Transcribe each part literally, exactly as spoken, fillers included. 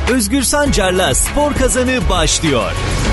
Özgür Sancar'la Spor Kazanı başlıyor.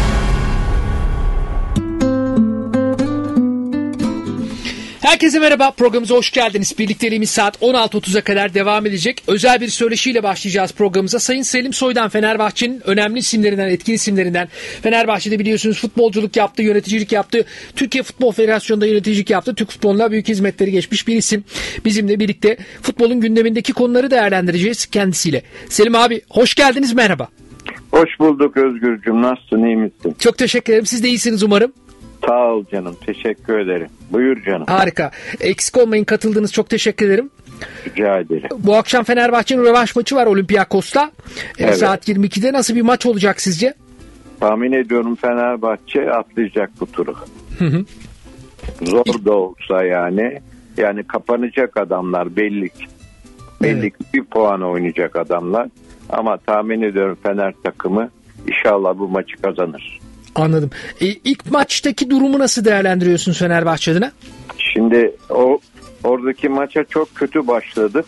Herkese merhaba, programımıza hoş geldiniz. Birlikteliğimiz saat on altı otuza kadar devam edecek. Özel bir söyleşiyle başlayacağız programımıza. Sayın Selim Soydan, Fenerbahçe'nin önemli isimlerinden, etkili isimlerinden. Fenerbahçe'de biliyorsunuz futbolculuk yaptı, yöneticilik yaptı. Türkiye Futbol Federasyonu'nda yöneticilik yaptı. Türk futboluna büyük hizmetleri geçmiş bir isim. Bizimle birlikte futbolun gündemindeki konuları değerlendireceğiz kendisiyle. Selim abi, hoş geldiniz, merhaba. Hoş bulduk Özgürcüğüm. Nasılsın, iyi misin? Çok teşekkür ederim. Siz de iyisiniz umarım. Sağ ol canım. Teşekkür ederim. Buyur canım. Harika. Eksik olmayın, katıldınız. Çok teşekkür ederim. Rica ederim. Bu akşam Fenerbahçe'nin rövanş maçı var Olympiakos'ta. Evet. Saat yirmi ikide nasıl bir maç olacak sizce? Tahmin ediyorum Fenerbahçe atlayacak bu turu. Hı hı. Zor da olsa yani. Yani kapanacak adamlar belli. Belli Evet. bir puan oynayacak adamlar. Ama tahmin ediyorum Fener takımı inşallah bu maçı kazanır. Anladım. E, ilk maçtaki durumu nasıl değerlendiriyorsunuz Fenerbahçe adına? Şimdi o oradaki maça çok kötü başladık.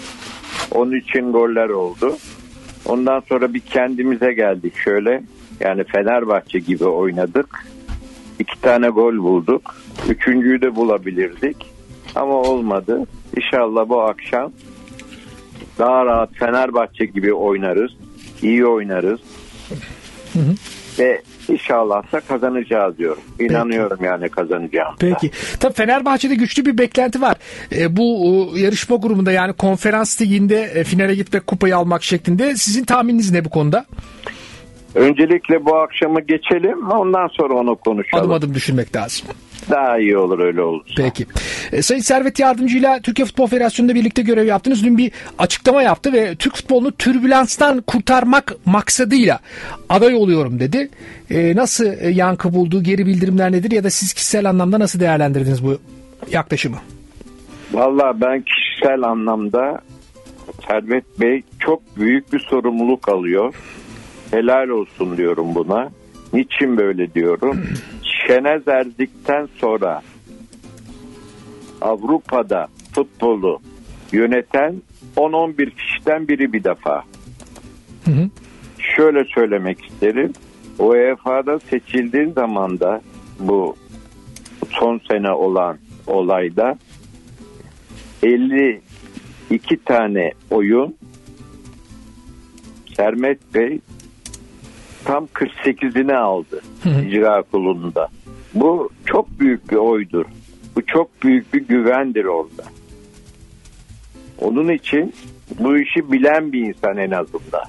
Onun için goller oldu. Ondan sonra bir kendimize geldik şöyle. Yani Fenerbahçe gibi oynadık. İki tane gol bulduk. Üçüncüyü de bulabilirdik. Ama olmadı. İnşallah bu akşam daha rahat Fenerbahçe gibi oynarız. İyi oynarız. Hı hı. Ve İnşallah da kazanacağız diyorum. İnanıyorum Peki. yani kazanacağım. Peki. Tabii Fenerbahçe'de güçlü bir beklenti var. E, bu e, yarışma grubunda yani konferans liginde e, finale gitmek, kupayı almak şeklinde. Sizin tahmininiz ne bu konuda? Öncelikle bu akşamı geçelim. Ondan sonra onu konuşalım. Adım adım düşünmek lazım. Daha iyi olur öyle olursa. Peki. E, Sayın Servet Yardımcı'yla Türkiye Futbol Federasyonu'nda birlikte görev yaptınız. Dün bir açıklama yaptı ve Türk futbolunu türbülanstan kurtarmak maksadıyla aday oluyorum dedi. E, nasıl e, yankı buldu? Geri bildirimler nedir? Ya da siz kişisel anlamda nasıl değerlendirdiniz bu yaklaşımı? Vallahi ben kişisel anlamda Servet Bey çok büyük bir sorumluluk alıyor. Helal olsun diyorum buna. Niçin böyle diyorum? Şenez Erzik'ten sonra Avrupa'da futbolu yöneten on on bir kişiden biri bir defa. Hı hı. Şöyle söylemek isterim. U E F A'da seçildiğin zaman da bu son sene olan olayda elli iki tane oyun Sermet Bey tam kırk sekizini aldı hı hı. icra kurulunda. Bu çok büyük bir oydur. Bu çok büyük bir güvendir orada. Onun için bu işi bilen bir insan en azından.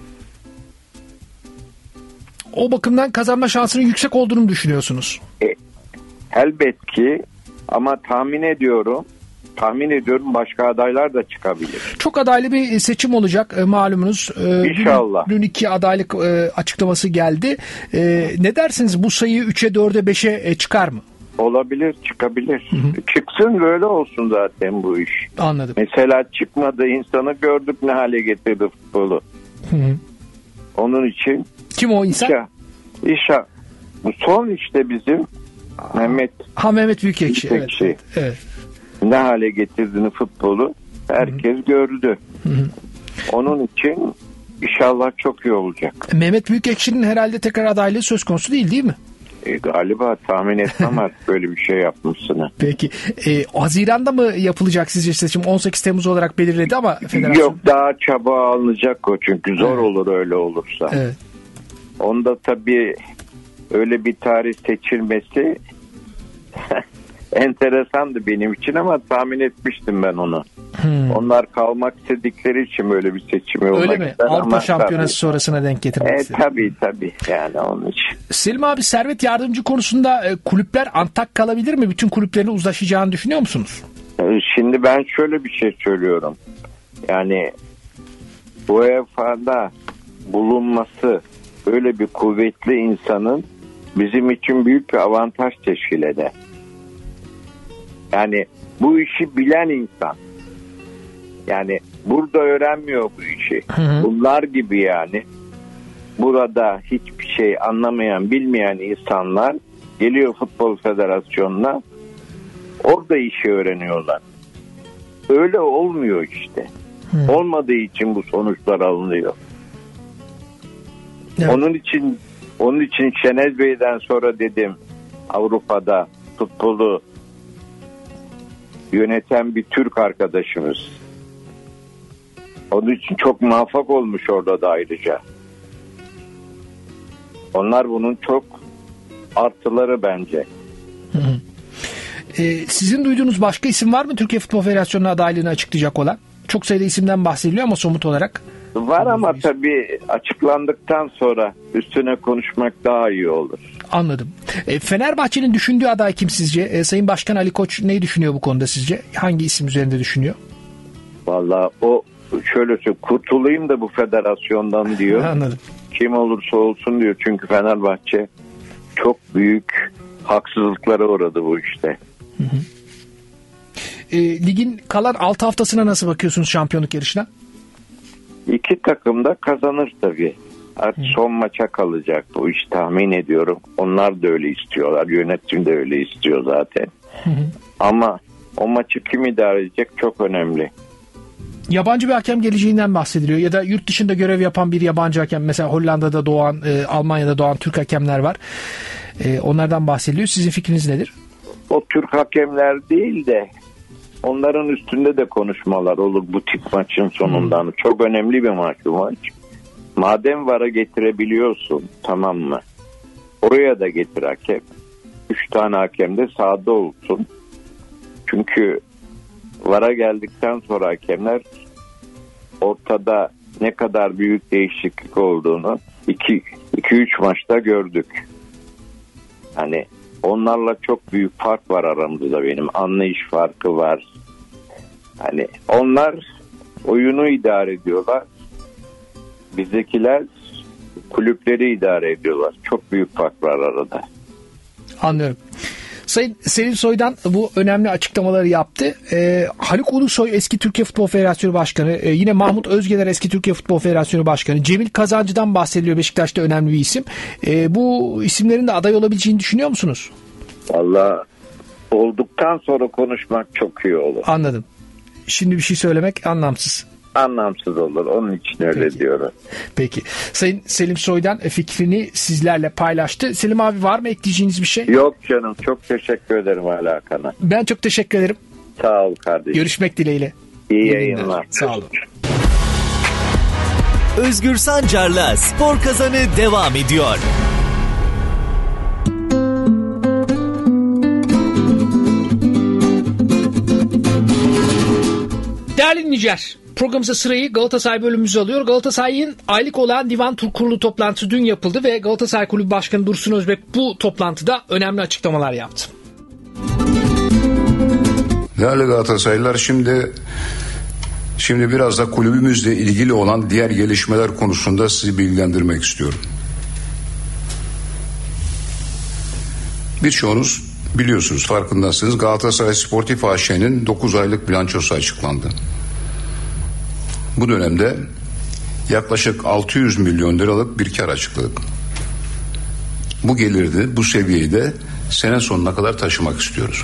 O bakımdan kazanma şansının yüksek olduğunu düşünüyorsunuz. E, elbet ki ama tahmin ediyorum tahmin ediyorum başka adaylar da çıkabilir. Çok adaylı bir seçim olacak malumunuz. İnşallah. Dün, dün iki adaylık açıklaması geldi. Ne dersiniz, bu sayı üçe dörde beşe çıkar mı? Olabilir, çıkabilir. Hı hı. Çıksın, böyle olsun zaten bu iş. Anladım. Mesela çıkmadı, insanı gördük ne hale getirdi futbolu. Hı hı. Onun için. Kim o insan? İşa, İşa. Bu son işte bizim Aa. Mehmet. Ha Mehmet Büyükekşi. Büyükekşi. Evet, evet. Ne hale getirdiğini futbolu herkes hı hı. gördü. Hı hı. Onun için inşallah çok iyi olacak. Mehmet Büyükekşi'nin herhalde tekrar adaylığı söz konusu değil değil mi? E, galiba tahmin etmem artık böyle bir şey yapmışsını. Peki. E, Haziran'da mı yapılacak sizce seçim? on sekiz Temmuz olarak belirledi ama federasyon. Yok, daha çaba alınacak o, çünkü zor evet. olur öyle olursa. Evet. Onda tabii öyle bir tarih seçilmesi enteresandı benim için ama tahmin etmiştim ben onu. Hmm. Onlar kalmak istedikleri için böyle bir seçimi olmak öyle mi? ister. Avrupa Şampiyonası tabii. sonrasına denk getirmek e, istedim. Tabii tabii yani onun için. Selim abi, Servet Yardımcı konusunda e, kulüpler antak kalabilir mi? Bütün kulüplerin uzlaşacağını düşünüyor musunuz? Şimdi ben şöyle bir şey söylüyorum. Yani U E F A'da bulunması öyle bir kuvvetli insanın bizim için büyük bir avantaj teşkil eder. Yani bu işi bilen insan. Yani burada öğrenmiyor bu işi. Hı hı. Bunlar gibi yani. Burada hiçbir şey anlamayan, bilmeyen insanlar geliyor Futbol Federasyonu'na. Orada işi öğreniyorlar. Öyle olmuyor işte. Hı. Olmadığı için bu sonuçlar alınıyor. Evet. Onun için onun için Şenez Bey'den sonra dedim Avrupa'da futbolu yöneten bir Türk arkadaşımız. Onun için çok muvaffak olmuş orada da ayrıca. Onlar bunun çok artıları bence. Hı hı. Ee, sizin duyduğunuz başka isim var mı Türkiye Futbol Federasyonu'na adaylığını açıklayacak olan? Çok sayıda isimden bahsediliyor ama somut olarak. Var ama tabii açıklandıktan sonra üstüne konuşmak daha iyi olur. Anladım. E, Fenerbahçe'nin düşündüğü aday kim sizce? E, Sayın Başkan Ali Koç neyi düşünüyor bu konuda sizce? Hangi isim üzerinde düşünüyor? Vallahi o şöyle söyleyeyim, kurtulayım da bu federasyondan diyor. Anladım. Kim olursa olsun diyor. Çünkü Fenerbahçe çok büyük haksızlıklara uğradı bu işte. Hı hı. E, ligin kalan altı haftasına nasıl bakıyorsunuz şampiyonluk yarışına? İki takım da kazanır tabii. Artık Hı. son maça kalacak bu iş tahmin ediyorum. Onlar da öyle istiyorlar. Yönetim de öyle istiyor zaten. Hı hı. Ama o maçı kim idare edecek çok önemli. Yabancı bir hakem geleceğinden bahsediliyor ya da yurt dışında görev yapan bir yabancı hakem, mesela Hollanda'da doğan, e, Almanya'da doğan Türk hakemler var. E, onlardan bahsediliyor. Sizin fikriniz nedir? O Türk hakemler değil de onların üstünde de konuşmalar olur bu tip maçın sonundan. Hmm. Çok önemli bir maç bu maç. Madem VAR'a getirebiliyorsun, tamam mı? Oraya da getir hakem. Üç tane hakem de sahada olsun. Çünkü VAR'a geldikten sonra hakemler ortada ne kadar büyük değişiklik olduğunu iki üç maçta gördük. Hani onlarla çok büyük fark var aramızda benim. Anlayış farkı var. Hani onlar oyunu idare ediyorlar. Bizdekiler kulüpleri idare ediyorlar. Çok büyük fark var arada. Anlıyorum. Sayın Selim Soydan bu önemli açıklamaları yaptı. Ee, Haluk Ulusoy eski Türkiye Futbol Federasyonu Başkanı, e, yine Mahmut Özgeler eski Türkiye Futbol Federasyonu Başkanı, Cemil Kazancı'dan bahsediliyor, Beşiktaş'ta önemli bir isim. E, bu isimlerin de aday olabileceğini düşünüyor musunuz? Vallahi olduktan sonra konuşmak çok iyi olur. Anladım. Şimdi bir şey söylemek anlamsız. Anlamsız olur. Onun için öyle Peki. diyorum. Peki. Sayın Selim Soydan fikrini sizlerle paylaştı. Selim abi, var mı ekleyeceğiniz bir şey? Yok canım. Çok teşekkür ederim Hakan'a. Ben çok teşekkür ederim. Sağ ol kardeşim. Görüşmek dileğiyle. İyi yayınlar. Sağ olun. Özgür Sancar'la Spor Kazanı devam ediyor. Değerli dinleyiciler, programımıza sırayı Galatasaray bölümümüzü alıyor. Galatasaray'ın aylık olan divan kurulu toplantısı dün yapıldı ve Galatasaray Kulübü Başkanı Dursun Özbek bu toplantıda önemli açıklamalar yaptı. Değerli Galatasaraylılar, şimdi şimdi biraz da kulübümüzle ilgili olan diğer gelişmeler konusunda sizi bilgilendirmek istiyorum. Birçoğunuz biliyorsunuz, farkındasınız, Galatasaray Sportif A Ş'nin dokuz aylık bilançosu açıklandı. Bu dönemde yaklaşık altı yüz milyon liralık bir kar açıkladık. Bu geliri, bu seviyeyi de sene sonuna kadar taşımak istiyoruz.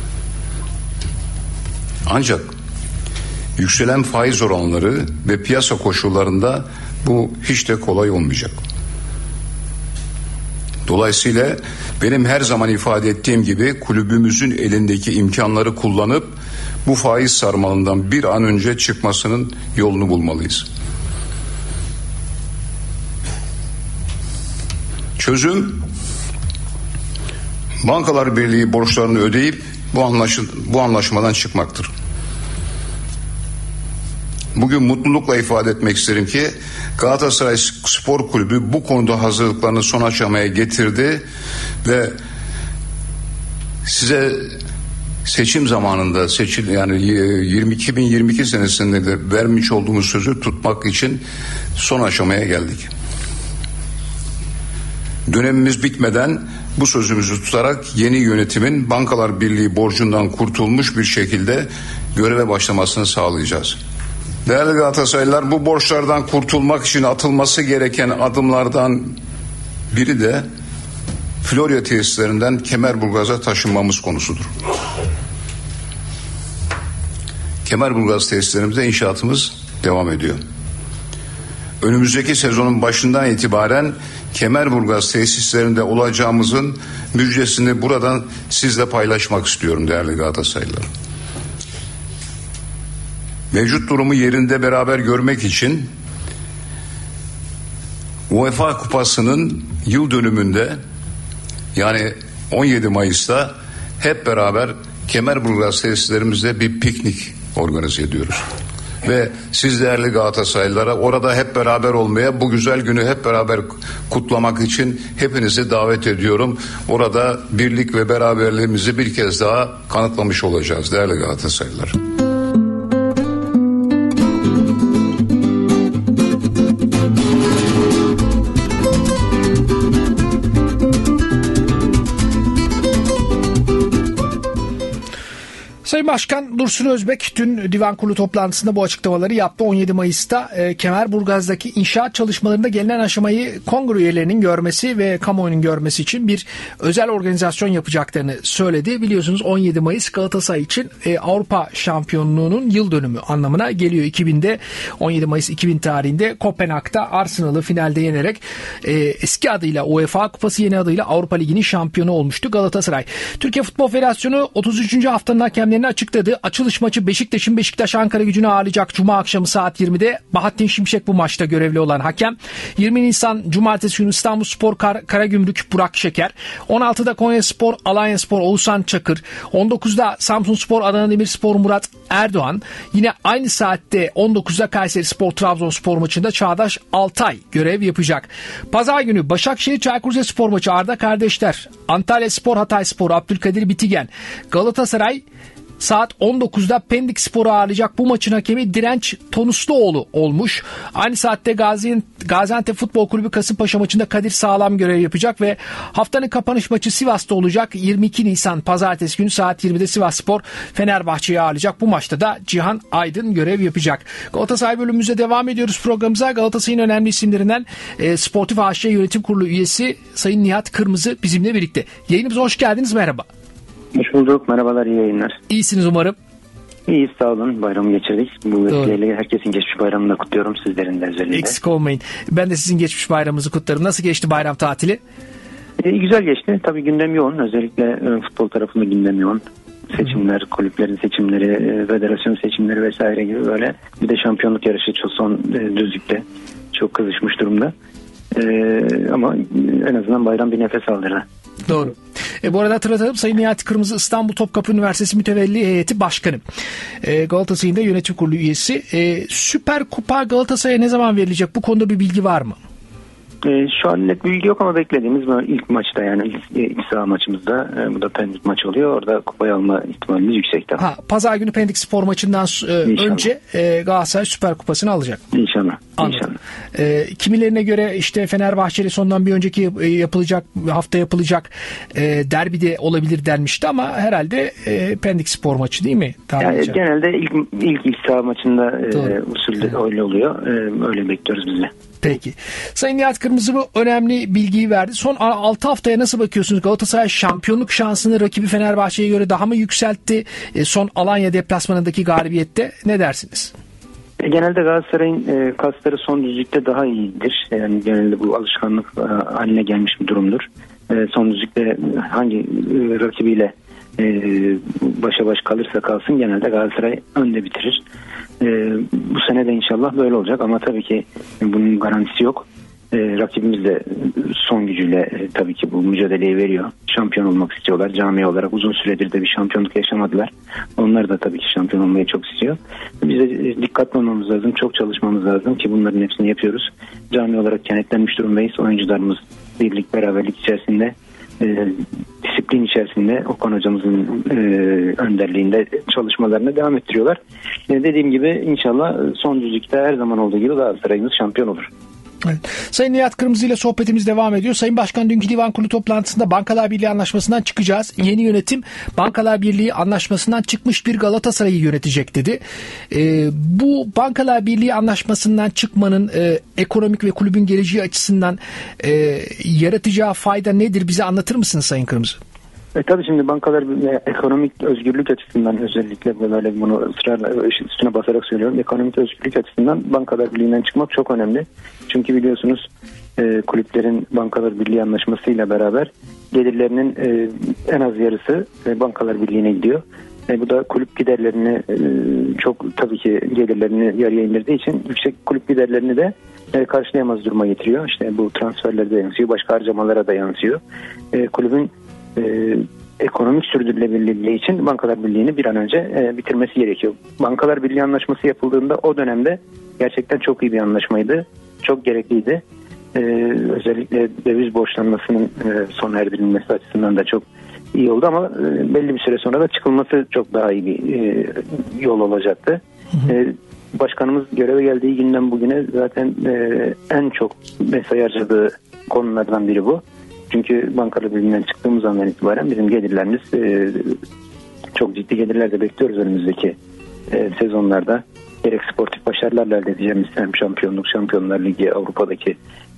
Ancak yükselen faiz oranları ve piyasa koşullarında bu hiç de kolay olmayacak. Dolayısıyla benim her zaman ifade ettiğim gibi kulübümüzün elindeki imkanları kullanıp bu faiz sarmalından bir an önce çıkmasının yolunu bulmalıyız. Çözüm, Bankalar Birliği borçlarını ödeyip bu, anlaşı, bu anlaşmadan çıkmaktır. Bugün mutlulukla ifade etmek isterim ki Galatasaray Spor Kulübü bu konuda hazırlıklarını son aşamaya getirdi ve size seçim zamanında seçil yani yirmi iki bin yirmi iki senesinde de vermiş olduğumuz sözü tutmak için son aşamaya geldik. Dönemimiz bitmeden bu sözümüzü tutarak yeni yönetimin Bankalar Birliği borcundan kurtulmuş bir şekilde göreve başlamasını sağlayacağız. Değerli Galatasaraylılar, bu borçlardan kurtulmak için atılması gereken adımlardan biri de Florya tesislerinden Kemerburgaz'a taşınmamız konusudur. Kemerburgaz tesislerimizde inşaatımız devam ediyor. önümüzdeki sezonun başından itibaren Kemerburgaz tesislerinde olacağımızın müjdesini buradan sizle paylaşmak istiyorum değerli Galatasaraylılar. Mevcut durumu yerinde beraber görmek için UEFA Kupası'nın yıl dönümünde, yani on yedi Mayıs'ta hep beraber Kemerburgaz tesislerimizde bir piknik organize ediyoruz. Ve siz değerli Galatasaraylılara orada hep beraber olmaya, bu güzel günü hep beraber kutlamak için hepinizi davet ediyorum. Orada birlik ve beraberliğimizi bir kez daha kanıtlamış olacağız değerli Galatasaraylılar. Sayın Başkan Dursun Özbek dün Divan Kurulu toplantısında bu açıklamaları yaptı. on yedi Mayıs'ta e, Kemerburgaz'daki inşaat çalışmalarında gelinen aşamayı kongre üyelerinin görmesi ve kamuoyunun görmesi için bir özel organizasyon yapacaklarını söyledi. Biliyorsunuz on yedi Mayıs Galatasaray için e, Avrupa şampiyonluğunun yıl dönümü anlamına geliyor. iki binde on yedi Mayıs iki bin tarihinde Kopenhag'da Arsenal'ı finalde yenerek e, eski adıyla UEFA Kupası, yeni adıyla Avrupa Ligi'nin şampiyonu olmuştu Galatasaray. Türkiye Futbol Federasyonu otuz üçüncü haftanın hakemlerini açıkladı. Açılış maçı Beşiktaş'ın Beşiktaş Ankara Gücü'nü ağırlayacak Cuma akşamı saat yirmide. Bahattin Şimşek bu maçta görevli olan hakem. yirmi Nisan Cumartesi günü İstanbulspor Kar- Karagümrük Burak Şeker. on altıda Konyaspor Alanyaspor Oğuzhan Çakır. on dokuzda Samsunspor Adana Demirspor Murat Erdoğan. Yine aynı saatte on dokuzda Kayserispor Trabzonspor maçında Çağdaş Altay görev yapacak. Pazar günü Başakşehir Çaykur Rizespor maçı Arda Kardeşler. Antalyaspor Hatayspor Abdülkadir Bitigen. Galatasaray saat on dokuzda Pendik Spor'u ağırlayacak. Bu maçın hakemi Direnç Tonusluoğlu olmuş. Aynı saatte Gaziantep Futbol Kulübü Kasımpaşa maçında Kadir Sağlam görev yapacak ve haftanın kapanış maçı Sivas'ta olacak. yirmi iki Nisan Pazartesi günü saat yirmide Sivasspor Fenerbahçe'yi ağırlayacak. Bu maçta da Cihan Aydın görev yapacak. Galatasaray bölümümüze devam ediyoruz programımıza. Galatasaray'ın önemli isimlerinden e, Sportif A Ş Yönetim Kurulu üyesi Sayın Nihat Kırmızı bizimle birlikte. Yayınımıza hoş geldiniz. Merhaba. Hoş bulduk. Merhabalar, iyi yayınlar. İyisiniz umarım. İyiyiz, sağ olun. Bayramı geçirdik. Bu vesileyle herkesin geçmiş bayramını da kutluyorum, sizlerin de özellikle. Eksik olmayın. Ben de sizin geçmiş bayramınızı kutlarım. Nasıl geçti bayram tatili? Ee, güzel geçti. Tabii gündem yoğun. Özellikle e, futbol tarafında gündem yoğun. Seçimler, hmm. kulüplerin seçimleri, e, federasyon seçimleri vesaire gibi böyle. Bir de şampiyonluk yarışı çok son e, düzlükte. Çok kızışmış durumda. E, ama en azından bayram bir nefes aldırdı. Doğru. E, bu arada hatırlatalım, Sayın Nihat Kırmızı İstanbul Topkapı Üniversitesi Mütevelli Heyeti Başkanı. E, Galatasaray'ın da yönetim kurulu üyesi. E, Süper Kupa Galatasaray'a ne zaman verilecek? Bu konuda bir bilgi var mı? E, şu an net bilgi yok ama beklediğimiz ilk maçta, yani ilk, ilk saha maçımızda e, bu da Pendik maçı oluyor. Orada kupayı alma ihtimalimiz yüksek. Ha, Pazar günü Pendik Spor maçından e, önce e, Galatasaray Süper Kupası'nı alacak. İnşallah. Anladım. İnşallah. E, kimilerine göre işte Fenerbahçe'li sondan bir önceki e, yapılacak hafta yapılacak e, derbi de olabilir denmişti ama herhalde e, Pendik Spor maçı değil mi? Yani genelde ilk ilk ilk saha maçında e, usulde evet. öyle oluyor. E, öyle bekliyoruz biz de. Peki. Sayın Nihat Kırmızı bu önemli bilgiyi verdi. Son altı haftaya nasıl bakıyorsunuz? Galatasaray şampiyonluk şansını rakibi Fenerbahçe'ye göre daha mı yükseltti? E, son Alanya deplasmanındaki galibiyette ne dersiniz? Genelde Galatasaray'ın e, kasları son düzlükte daha iyidir. Yani genelde bu alışkanlık e, haline gelmiş bir durumdur. E, son düzlükte hangi e, rakibiyle e, başa baş kalırsa kalsın genelde Galatasaray önde bitirir. E, bu sene de inşallah böyle olacak ama tabii ki bunun garantisi yok. E, rakibimiz de son gücüyle e, tabii ki bu mücadeleyi veriyor. Şampiyon olmak istiyorlar. Cami olarak uzun süredir de bir şampiyonluk yaşamadılar. Onlar da tabii ki şampiyon olmayı çok istiyor. Biz de e, dikkatli olmamız lazım. Çok çalışmamız lazım ki bunların hepsini yapıyoruz. Cami olarak kenetlenmiş durumdayız. Oyuncularımız birlik, beraberlik içerisinde, e, disiplin içerisinde Okan hocamızın e, önderliğinde çalışmalarına devam ettiriyorlar. E, dediğim gibi inşallah son düzlükte her zaman olduğu gibi Galatasaray'ımız şampiyon olur. Evet. Sayın Nihat Kırmızı ile sohbetimiz devam ediyor. Sayın Başkan dünkü Divan Kurulu toplantısında Bankalar Birliği Anlaşması'ndan çıkacağız. Yeni yönetim Bankalar Birliği Anlaşması'ndan çıkmış bir Galatasaray'ı yönetecek dedi. Ee, bu Bankalar Birliği Anlaşması'ndan çıkmanın e, ekonomik ve kulübün geleceği açısından e, yaratacağı fayda nedir? Bize anlatır mısınız Sayın Kırmızı? E tabii şimdi bankalar ekonomik özgürlük açısından, özellikle böyle bunu ısrarla üstüne basarak söylüyorum. Ekonomik özgürlük açısından Bankalar Birliği'nden çıkmak çok önemli. Çünkü biliyorsunuz e, kulüplerin Bankalar Birliği anlaşmasıyla beraber gelirlerinin e, en az yarısı e, Bankalar Birliği'ne gidiyor. E, bu da kulüp giderlerini e, çok tabii ki gelirlerini yarıya indirdiği için yüksek kulüp giderlerini de e, karşılayamaz duruma getiriyor. İşte bu transferlere de yansıyor, başka harcamalara da yansıyor. E, kulübün e, ekonomik sürdürülebilirliği için Bankalar Birliği'ni bir an önce e, bitirmesi gerekiyor. Bankalar Birliği anlaşması yapıldığında o dönemde gerçekten çok iyi bir anlaşmaydı. Çok gerekliydi. E, özellikle döviz borçlanmasının e, sona erdirilmesi açısından da çok iyi oldu ama e, belli bir süre sonra da çıkılması çok daha iyi bir e, yol olacaktı. Hı hı. E, Başkanımız göreve geldiği günden bugüne zaten e, en çok mesai harcadığı konulardan biri bu. Çünkü Bankalar Birliği'nden çıktığımız andan itibaren bizim gelirlerimiz e, çok ciddi gelirler de bekliyoruz önümüzdeki e, sezonlarda. Gerek sportif başarılarla elde edeceğimiz hem şampiyonluk, Şampiyonlar Ligi, Avrupa'daki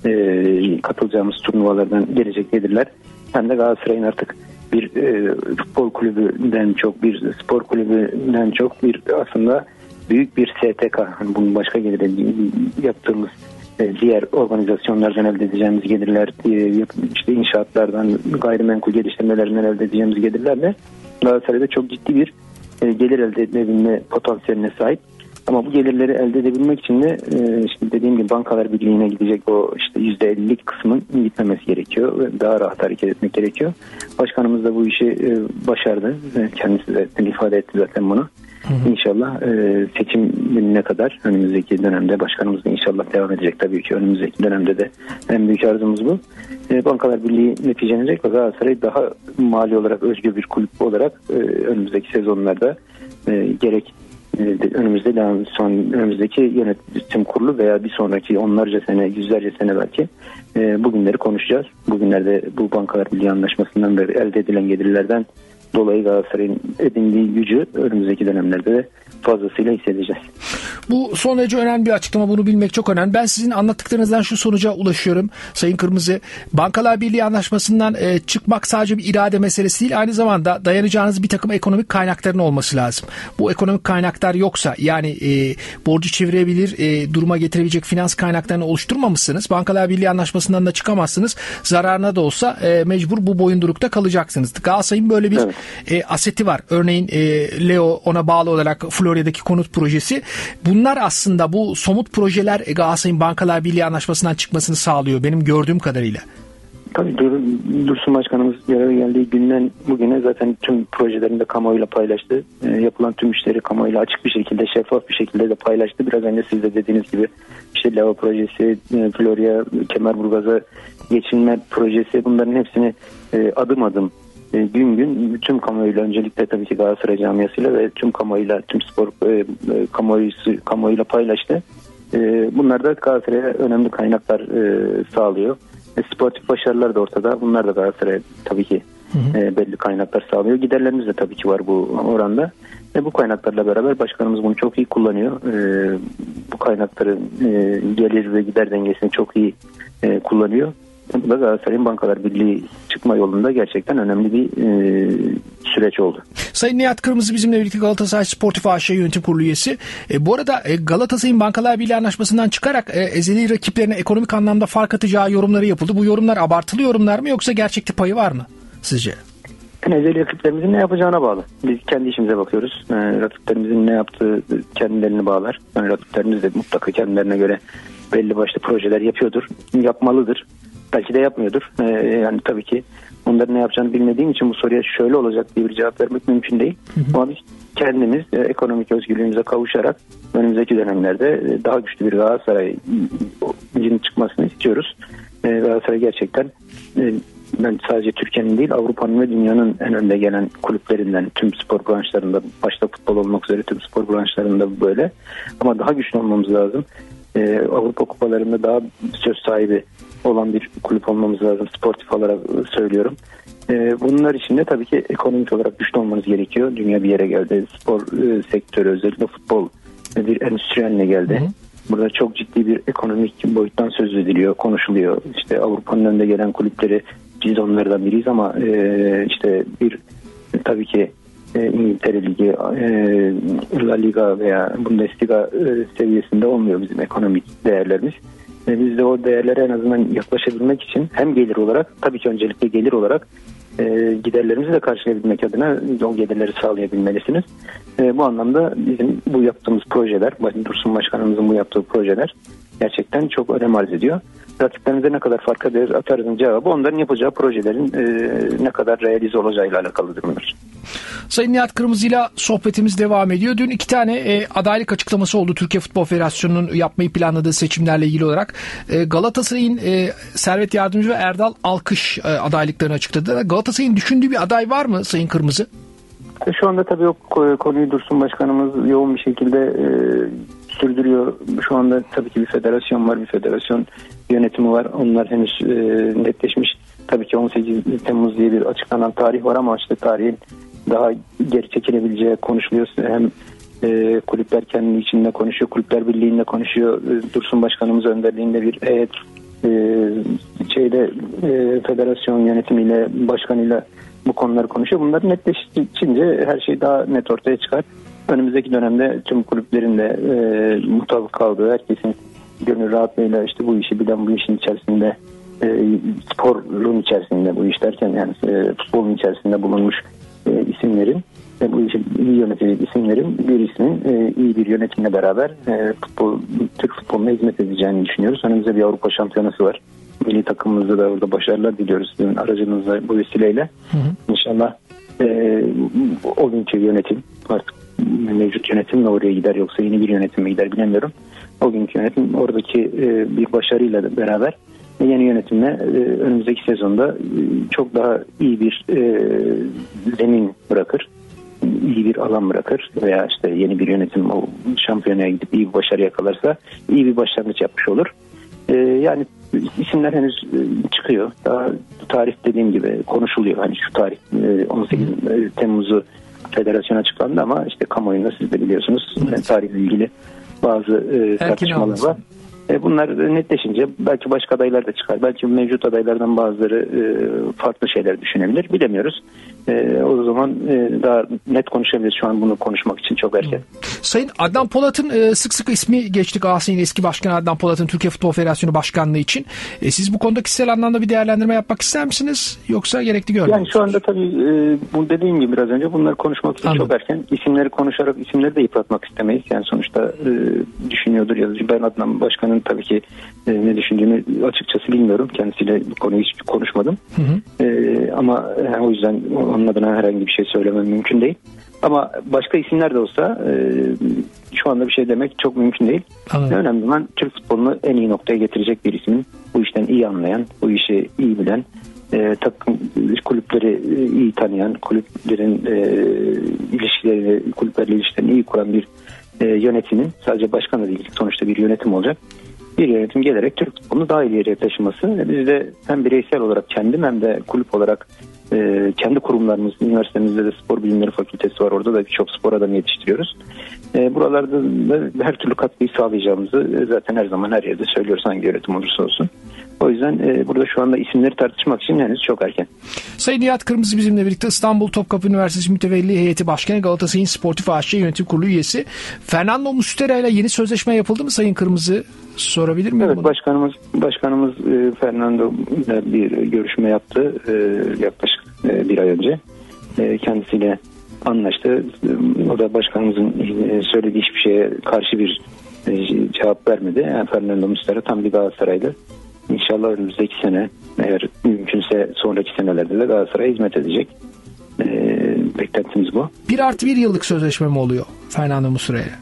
e, katılacağımız turnuvalardan gelecek gelirler. Hem de Galatasaray'ın artık bir e, futbol kulübünden çok, bir spor kulübünden çok bir aslında büyük bir S T K. Hani bunun başka geliri yaptığımız diğer organizasyonlardan elde edeceğimiz gelirler, işte inşaatlardan, gayrimenkul geliştirmelerinden elde edeceğimiz gelirlerle Galatasaray'da çok ciddi bir gelir elde edebilme potansiyeline sahip. Ama bu gelirleri elde edebilmek için de işte dediğim gibi Bankalar Birliği'ne gidecek o işte yüzde ellilik kısmın gitmemesi gerekiyor ve daha rahat hareket etmek gerekiyor. Başkanımız da bu işi başardı. Kendisi de ifade etti zaten bunu. Hı hı. İnşallah e, seçim gününe kadar önümüzdeki dönemde başkanımız da inşallah devam edecek tabii ki önümüzdeki dönemde de en büyük arzumuz bu. E, Bankalar Birliği neticelenecek ve Galatasaray daha mali olarak özgür bir kulüp olarak e, önümüzdeki sezonlarda e, gerek e, önümüzde devam, son önümüzdeki yönetim kurulu veya bir sonraki onlarca sene, yüzlerce sene belki e, bugünleri konuşacağız. Bugünlerde bu Bankalar Birliği anlaşmasından beri elde edilen gelirlerden dolayı Galatasaray'ın edindiği gücü önümüzdeki dönemlerde de fazlasıyla hissedeceğiz. Bu son derece önemli bir açıklama. Bunu bilmek çok önemli. Ben sizin anlattıklarınızdan şu sonuca ulaşıyorum Sayın Kırmızı. Bankalar Birliği anlaşmasından e, çıkmak sadece bir irade meselesi değil. Aynı zamanda dayanacağınız bir takım ekonomik kaynakların olması lazım. Bu ekonomik kaynaklar yoksa yani e, borcu çevirebilir, e, duruma getirebilecek finans kaynaklarını oluşturmamışsınız. Bankalar Birliği anlaşmasından da çıkamazsınız. Zararına da olsa e, mecbur bu boyundurukta kalacaksınız. Galatasaray'ın böyle bir evet. e, aseti var. Örneğin e, Leo ona bağlı olarak Florya'daki konut projesi. Bunlar aslında bu somut projeler Galatasaray'ın Bankalar Birliği anlaşmasından çıkmasını sağlıyor benim gördüğüm kadarıyla. Tabii Dur, Dursun Başkanımız göreve geldiği günden bugüne zaten tüm projelerini de kamuoyuyla paylaştı. E, yapılan tüm işleri kamuoyuyla açık bir şekilde, şeffaf bir şekilde de paylaştı. Biraz önce siz de dediğiniz gibi işte Lava projesi, e, Florya, Kemerburgaz'a geçilme projesi, bunların hepsini e, adım adım E, gün gün tüm kamuoyuyla, öncelikle tabii ki Galatasaray camiasıyla ve tüm kamuoyuyla, tüm spor e, e, kamuoyu, kamuoyuyla paylaştı. E, bunlar da Galatasaray'a önemli kaynaklar e, sağlıyor. E, sportif başarılar da ortada. Bunlar da Galatasaray'a tabii ki hı hı. E, belli kaynaklar sağlıyor. Giderlerimiz de tabii ki var bu oranda. E, bu kaynaklarla beraber başkanımız bunu çok iyi kullanıyor. E, bu kaynakların e, gelir ve gider dengesini çok iyi e, kullanıyor. Bu da Galatasaray'ın Bankalar Birliği çıkma yolunda gerçekten önemli bir e, süreç oldu. Sayın Nihat Kırmızı bizimle birlikte Galatasaray Sportif A Ş Yönetim Kurulu üyesi. E, bu arada e, Galatasaray'ın Bankalar Birliği anlaşmasından çıkarak e, ezeli rakiplerine ekonomik anlamda fark atacağı yorumları yapıldı. Bu yorumlar abartılı yorumlar mı yoksa gerçekte payı var mı sizce? Yani ezeli rakiplerimizin ne yapacağına bağlı. Biz kendi işimize bakıyoruz. Yani rakiplerimizin ne yaptığı kendilerini bağlar. Yani rakiplerimiz de mutlaka kendilerine göre belli başlı projeler yapıyordur. Yapmalıdır. Belki de yapmıyordur. Ee, yani tabii ki onların ne yapacağını bilmediğim için bu soruya şöyle olacak diye bir cevap vermek mümkün değil. Hı hı. Ama biz kendimiz e, ekonomik özgürlüğümüze kavuşarak önümüzdeki dönemlerde e, daha güçlü bir Galatasaray'ın çıkmasını istiyoruz. E, Galatasaray gerçekten e, ben sadece Türkiye'nin değil Avrupa'nın ve dünyanın en önde gelen kulüplerinden, tüm spor branşlarında, başta futbol olmak üzere tüm spor branşlarında böyle. Ama daha güçlü olmamız lazım. E, Avrupa kupalarında daha söz sahibi olan bir kulüp olmamız lazım, sportif olarak söylüyorum. E, bunlar için de tabii ki ekonomik olarak güçlü olmanız gerekiyor. Dünya bir yere geldi. Spor e, sektörü, özellikle futbol e, bir endüstri haline geldi. Hı hı. Burada çok ciddi bir ekonomik boyuttan söz ediliyor, konuşuluyor. İşte Avrupa'nın önde gelen kulüpleri Biz de onlardan biriyiz ama e, işte bir e, tabii ki e, İngiltere Ligi, e, La Liga veya Bundesliga e, seviyesinde olmuyor bizim ekonomik değerlerimiz. E, biz de o değerlere en azından yaklaşabilmek için hem gelir olarak, tabii ki öncelikle gelir olarak e, giderlerimizi de karşılayabilmek adına o gelirleri sağlayabilmelisiniz. E, bu anlamda bizim bu yaptığımız projeler, Dursun Başkanımızın bu yaptığı projeler gerçekten çok önem arz ediyor. Rakiplerimize ne kadar fark atarızın cevabı onların yapacağı projelerin e, ne kadar realize olacağıyla alakalı durumlar. Sayın Nihat Kırmızı'yla sohbetimiz devam ediyor. Dün iki tane e, adaylık açıklaması oldu Türkiye Futbol Federasyonu'nun yapmayı planladığı seçimlerle ilgili olarak. E, Galatasaray'ın e, Servet Yardımcı ve Erdal Alkış e, adaylıklarını açıkladı. Galatasaray'ın düşündüğü bir aday var mı Sayın Kırmızı? Şu anda tabii o konuyu Dursun Başkanımız yoğun bir şekilde e, sürdürüyor. Şu anda tabii ki bir federasyon var, bir federasyon yönetimi var. Onlar henüz e, netleşmiş. Tabii ki on sekiz Temmuz diye bir açıklanan tarih var ama işte tarihin daha geri çekilebileceği konuşuluyor. Hem e, kulüpler kendi içinde konuşuyor, Kulüpler Birliği'nde konuşuyor. E, Dursun Başkanımız önderliğinde bir heyet e, şeyde e, federasyon yönetimiyle, başkanıyla bu konuları konuşuyor. Bunlar netleşince her şey daha net ortaya çıkar. Önümüzdeki dönemde tüm kulüplerin de e, mutabık kaldığı, herkesin gönül rahatlığıyla işte bu işi bilen, bu işin içerisinde e, sporun içerisinde, bu iş derken yani e, futbolun içerisinde bulunmuş e, isimlerin ve bu işi iyi yönetecek isimlerin bir ismin e, iyi bir yönetimle beraber e, futbol, Türk futboluna hizmet edeceğini düşünüyoruz. Önümüzde bir Avrupa Şampiyonası var. Milli takımımızda da orada başarılar diliyoruz sizin aracınızla, bu vesileyle. Hı hı. İnşallah e, o günkü yönetim, artık mevcut yönetim mi oraya gider yoksa yeni bir yönetim mi gider bilemiyorum. O günkü yönetim oradaki e, bir başarıyla beraber yeni yönetimle e, önümüzdeki sezonda e, çok daha iyi bir e, zemin bırakır. İyi bir alan bırakır veya işte yeni bir yönetim o şampiyonaya gidip iyi bir başarı yakalarsa iyi bir başlangıç yapmış olur. E, yani isimler henüz çıkıyor. Daha tarih dediğim gibi konuşuluyor. Hani şu tarih on sekiz Temmuz'u federasyon açıklandı ama işte kamuoyunda siz de biliyorsunuz evet. Tarihle ilgili bazı e, tartışmalar var. E, bunlar netleşince belki başka adaylar da çıkar. Belki mevcut adaylardan bazıları e, farklı şeyler düşünebilir. Bilemiyoruz. E, o zaman e, daha net konuşabiliriz. Şu an bunu konuşmak için çok erken. Sayın Adnan Polat'ın e, sık sık ismi geçti. Galatasaray'ın eski başkanı Adnan Polat'ın Türkiye Futbol Federasyonu Başkanlığı için. E, siz bu konuda kişisel anlamda bir değerlendirme yapmak ister misiniz? Yoksa gerekli görmüyor Yani şu anda tabii e, bu dediğim gibi biraz önce bunları konuşmak için Anladım. Çok erken. İsimleri konuşarak isimleri de yıpratmak istemeyiz. Yani sonuçta e, düşünüyordur yazıcı. Ben Adnan Başkan'ın tabii ki e, ne düşündüğünü açıkçası bilmiyorum. Kendisiyle bu konuyu hiç konuşmadım. Hı hı. E, ama yani o yüzden onun adına herhangi bir şey söylemem mümkün değil. Ama başka isimler de olsa e, şu anda bir şey demek çok mümkün değil. Anladım. Önemli olan Türk futbolunu en iyi noktaya getirecek bir ismin, bu işten iyi anlayan, bu işi iyi bilen, e, takım kulüpleri iyi tanıyan, kulüplerin e, ilişkileri, kulüplerle ilişkilerini iyi kuran bir e, yönetimin, sadece başkanla değil sonuçta bir yönetim olacak. Bir yönetim gelerek Türk futbolunu daha ileriye taşıması. Biz de hem bireysel olarak kendim hem de kulüp olarak e, kendi kurumlarımız, üniversitemizde de spor bilimleri fakültesi var. Orada da birçok spor adamı yetiştiriyoruz. E, buralarda da her türlü katkıyı sağlayacağımızı zaten her zaman her yerde söylüyoruz hangi yönetim olursa olsun. O yüzden e, burada şu anda isimleri tartışmak için henüz çok erken. Sayın Nihat Kırmızı bizimle birlikte, İstanbul Topkapı Üniversitesi Mütevelli Heyeti Başkanı, Galatasaray'ın Sportif A Ş Yönetim Kurulu üyesi. Fernando Muslera ile yeni sözleşme yapıldı mı Sayın Kırmızı? Sorabilir miyim? Evet, bunu? başkanımız başkanımız e, Fernando ile bir görüşme yaptı e, yaklaşık e, bir ay önce. E, kendisiyle anlaştı. E, o da başkanımızın e, söylediği hiçbir şeye karşı bir e, cevap vermedi. Yani Fernando Muslera tam bir Galatasaraylı. İnşallah önümüzdeki sene, eğer mümkünse sonraki senelerde de Galatasaray'a hizmet edecek. E, beklentimiz bu. Bir artı bir yıllık sözleşme mi oluyor Fernando Muslera'ya?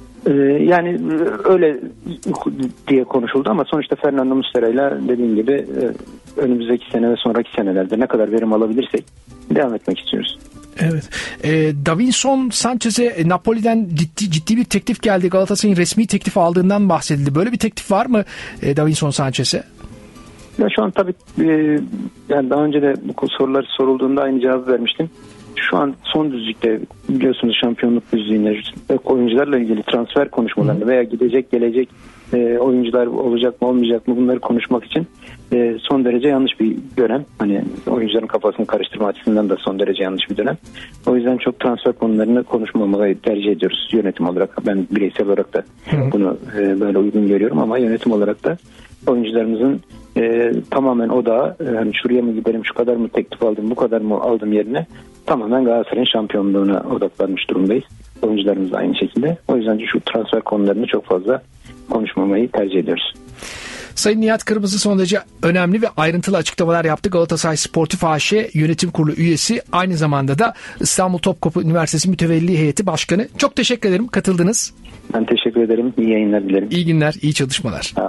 Yani öyle diye konuşuldu ama sonuçta Fernando Muslera'yla dediğim gibi önümüzdeki sene ve sonraki senelerde ne kadar verim alabilirsek devam etmek istiyoruz. Evet. E, Davinson Sanchez'e Napoli'den ciddi, ciddi bir teklif geldi. Galatasaray'ın resmi teklif aldığından bahsedildi. Böyle bir teklif var mı e, Davinson Sanchez'e? Ya şu an tabii e, yani daha önce de bu sorular sorulduğunda aynı cevabı vermiştim. Şu an son düzlükte biliyorsunuz şampiyonluk düzlüğünde oyuncularla ilgili transfer konuşmalarında veya gidecek gelecek e, oyuncular olacak mı olmayacak mı bunları konuşmak için e, son derece yanlış bir dönem. Hani oyuncuların kafasını karıştırma açısından da son derece yanlış bir dönem. O yüzden çok transfer konularını konuşmamayı tercih ediyoruz yönetim olarak. Ben bireysel olarak da bunu e, böyle uygun görüyorum ama yönetim olarak da oyuncularımızın e, tamamen odağı e, hani şuraya mı gidelim, şu kadar mı teklif aldım, bu kadar mı aldım yerine tamamen Galatasaray'ın şampiyonluğuna odaklanmış durumdayız. Oyuncularımız da aynı şekilde. O yüzden şu transfer konularını çok fazla konuşmamayı tercih ediyoruz. Sayın Nihat Kırmızı son derece önemli ve ayrıntılı açıklamalar yaptı. Galatasaray Sportif A Ş Yönetim Kurulu üyesi, aynı zamanda da İstanbul Topkapı Üniversitesi Mütevelli Heyeti Başkanı. Çok teşekkür ederim katıldınız. Ben teşekkür ederim. İyi yayınlar dilerim. İyi günler, iyi çalışmalar. Ha.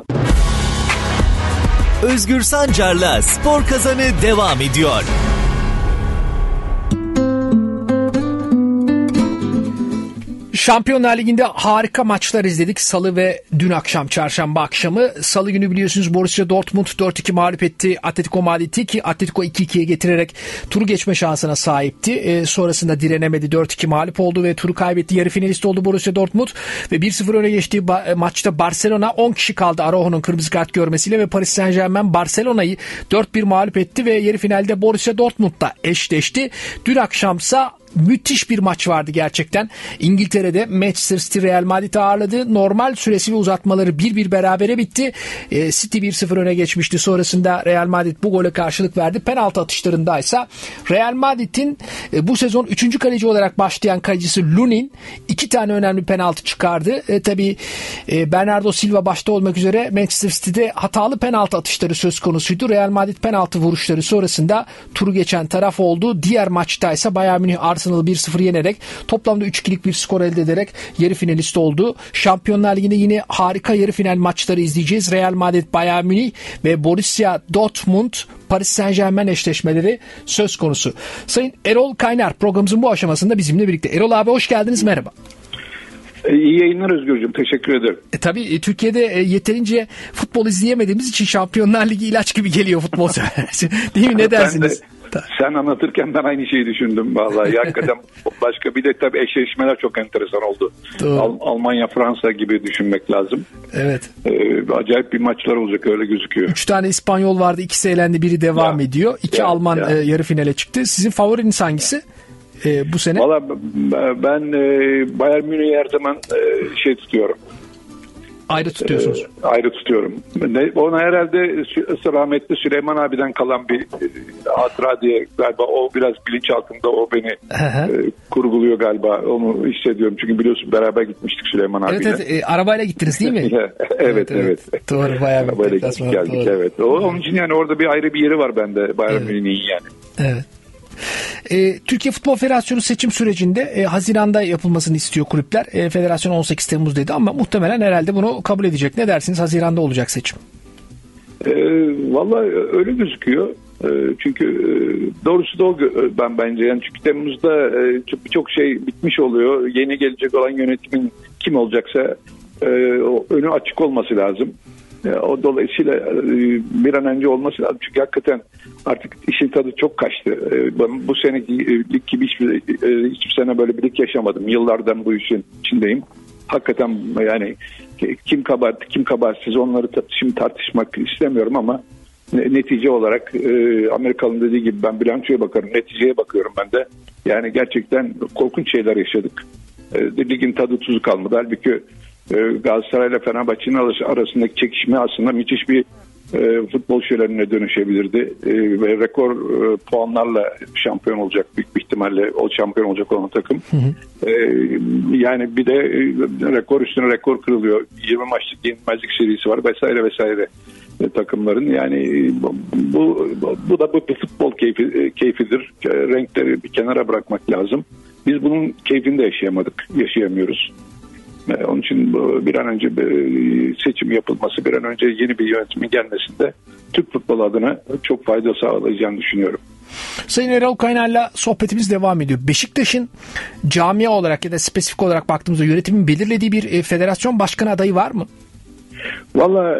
Özgür Sancar'la Spor Kazanı devam ediyor. Şampiyonlar Ligi'nde harika maçlar izledik. Salı ve dün akşam, çarşamba akşamı. Salı günü biliyorsunuz Borussia Dortmund dört iki mağlup etti Atletico Madrid'i ki Atletico iki ikiye getirerek turu geçme şansına sahipti. E, sonrasında direnemedi, dört iki mağlup oldu ve turu kaybetti. Yarı finalist oldu Borussia Dortmund ve bir sıfır öne geçtiği ba- maçta Barcelona on kişi kaldı Araujo'nun kırmızı kart görmesiyle ve Paris Saint-Germain Barcelona'yı dört bir mağlup etti ve yarı finalde Borussia Dortmund'la eşleşti. Dün akşamsa müthiş bir maç vardı gerçekten. İngiltere'de Manchester City Real Madrid'i ağırladı. Normal süresi ve uzatmaları bir bir berabere bitti. E, City bir sıfır öne geçmişti. Sonrasında Real Madrid bu gole karşılık verdi. Penaltı atışlarındaysa Real Madrid'in e, bu sezon üçüncü kaleci olarak başlayan kalecisi Lunin iki tane önemli penaltı çıkardı. E, tabii e, Bernardo Silva başta olmak üzere Manchester City'de hatalı penaltı atışları söz konusuydu. Real Madrid penaltı vuruşları sonrasında turu geçen taraf oldu. Diğer maçta ise Bayern Münih Arsenal'ı bir sıfır yenerek toplamda üç ikilik bir skor elde ederek yarı finalist oldu. Şampiyonlar Ligi'nde yine harika yarı final maçları izleyeceğiz. Real Madrid, Bayern Münih ve Borussia Dortmund Paris Saint-Germain eşleşmeleri söz konusu. Sayın Erol Kaynar programımızın bu aşamasında bizimle birlikte. Erol abi hoş geldiniz, merhaba. İyi yayınlar Özgürcüğüm. Teşekkür ederim. E, tabii e, Türkiye'de e, yeterince futbol izleyemediğimiz için Şampiyonlar Ligi ilaç gibi geliyor futbol severler. Değil mi? Ne dersiniz? Ben de, sen anlatırken ben aynı şeyi düşündüm vallahi. Hakikaten başka bir de tabii eşleşmeler çok enteresan oldu. Al, Almanya, Fransa gibi düşünmek lazım. Evet. Ee, acayip bir maçlar olacak öyle gözüküyor. Üç tane İspanyol vardı. İkisi elendi, biri devam ya, ediyor. İki ya, Alman ya. E, yarı finale çıktı. Sizin favoriniz hangisi? Ee, bu sene? Valla ben e, Bayern Münih'i her zaman e, şey tutuyorum. Ayrı tutuyorsunuz. E, ayrı tutuyorum. Ne, ona herhalde rahmetli Süleyman abiden kalan bir e, hatıra diye galiba o biraz bilinçaltında o beni e, kurguluyor galiba. Onu hissediyorum. Çünkü biliyorsun beraber gitmiştik Süleyman evet, abiyle. Evet, e, arabayla gittiniz değil mi? evet, evet, evet. Doğru, bayağı bir arabayla gittik geldik, doğru. Evet. O, onun için yani orada bir ayrı bir yeri var bende Bayern evet. Münih'in yani. Evet. E, Türkiye Futbol Federasyonu seçim sürecinde e, Haziran'da yapılmasını istiyor kulüpler. E, Federasyon on sekiz Temmuz dedi ama muhtemelen herhalde bunu kabul edecek. Ne dersiniz? Haziran'da olacak seçim. E, Vallahi öyle gözüküyor. E, çünkü e, doğrusu da o ben bence. Yani çünkü Temmuz'da e, çok, birçok şey bitmiş oluyor. Yeni gelecek olan yönetimin kim olacaksa e, o, önü açık olması lazım. O dolayısıyla bir an önce olması lazım. Çünkü hakikaten artık işin tadı çok kaçtı. Ben bu seneki lig gibi hiçbir, hiçbir sene böyle bir lig yaşamadım. Yıllardan bu işin içindeyim. Hakikaten yani kim kabahat, kim kabahatsiz onları şimdi tartışmak istemiyorum ama netice olarak Amerikalı'nın dediği gibi ben bilançoya bakarım. Neticeye bakıyorum ben de. Yani gerçekten korkunç şeyler yaşadık. Ligin tadı tuzu kalmadı. Halbuki Galatasaray ile Fenerbahçe'nin arasındaki çekişme aslında müthiş bir e, futbol şölenine dönüşebilirdi. E, ve rekor e, puanlarla şampiyon olacak büyük bir ihtimalle o şampiyon olacak olan takım. Hı hı. E, yani bir de e, rekor üstüne rekor kırılıyor. yirmi maçlık yenilmezlik serisi var vesaire vesaire e, takımların. Yani bu, bu, bu da bu bir futbol keyfi, e, keyfidir. E, renkleri bir kenara bırakmak lazım. Biz bunun keyfini de yaşayamadık, yaşayamıyoruz. Onun için bir an önce seçim yapılması, bir an önce yeni bir yönetimin gelmesinde Türk futbolu adına çok fayda sağlayacağını düşünüyorum. Sayın Erol Kaynar'la sohbetimiz devam ediyor. Beşiktaş'ın camia olarak ya da spesifik olarak baktığımızda yönetimin belirlediği bir federasyon başkanı adayı var mı? Valla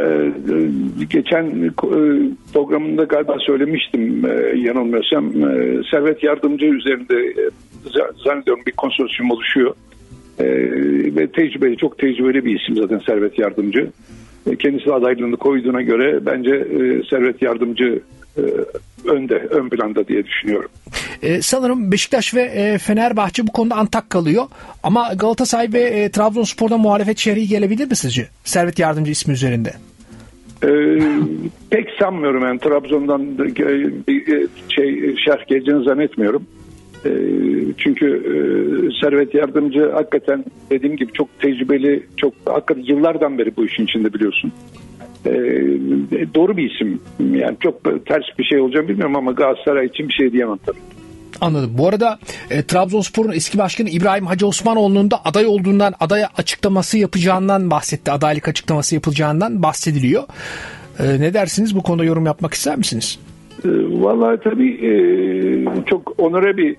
geçen programında galiba söylemiştim yanılmıyorsam. Servet Yardımcı üzerinde zannediyorum bir konsorsiyum oluşuyor. Ee, ve tecrübeli, çok tecrübeli bir isim zaten Servet Yardımcı. kendisi adaylığını koyduğuna göre bence e, Servet Yardımcı e, önde, ön planda diye düşünüyorum. Ee, sanırım Beşiktaş ve e, Fenerbahçe bu konuda antak kalıyor. Ama Galatasaray ve e, Trabzonspor'da muhalefet şerhi gelebilir mi sizce? Servet Yardımcı ismi üzerinde. Ee, pek sanmıyorum yani Trabzon'dan bir şey şerh geleceğini zannetmiyorum. Ee, çünkü e, Servet Yardımcı hakikaten dediğim gibi çok tecrübeli, çok hakikaten yıllardan beri bu işin içinde biliyorsun. Ee, doğru bir isim. Yani çok ters bir şey olacağını bilmiyorum ama Galatasaray için bir şey diyemem tabii. Anladım. Bu arada e, Trabzonspor'un eski başkanı İbrahim Hacı Osmanoğlu'nun da aday olduğundan, aday açıklaması yapacağından bahsetti. Adaylık açıklaması yapılacağından bahsediliyor. E, ne dersiniz? Bu konuda yorum yapmak ister misiniz? E, vallahi tabii e, çok onore bir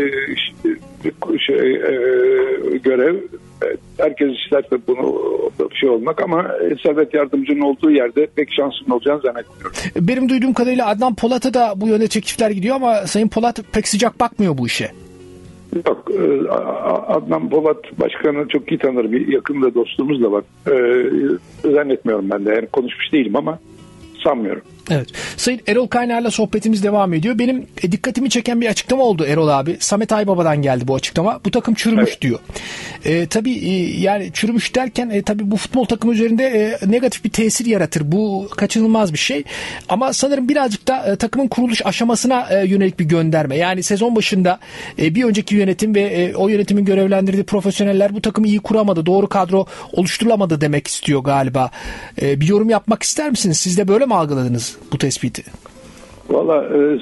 e, şey, e, görev. Herkes isterse bunu bir şey olmak ama Servet Yardımcı'nın olduğu yerde pek şansın olacağını zannetmiyorum. Benim duyduğum kadarıyla Adnan Polat'a da bu yönde teklifler gidiyor ama Sayın Polat pek sıcak bakmıyor bu işe. Yok, Adnan Polat Başkan'ı çok iyi tanırım. Yakında dostluğumuz da var. Ee, zannetmiyorum ben de. Yani konuşmuş değilim ama sanmıyorum. Evet. Sayın Erol Kaynar'la sohbetimiz devam ediyor. Benim e, dikkatimi çeken bir açıklama oldu Erol abi. Samet Aybaba'dan geldi bu açıklama. Bu takım çürümüş evet. diyor. E, tabii e, yani çürümüş derken e, tabii bu futbol takımı üzerinde e, negatif bir tesir yaratır. Bu kaçınılmaz bir şey. Ama sanırım birazcık da e, takımın kuruluş aşamasına e, yönelik bir gönderme. Yani sezon başında e, bir önceki yönetim ve e, o yönetimin görevlendirdiği profesyoneller bu takımı iyi kuramadı. Doğru kadro oluşturulamadı demek istiyor galiba. E, bir yorum yapmak ister misiniz? Siz de böyle mi algıladınız bu tespiti? Valla e,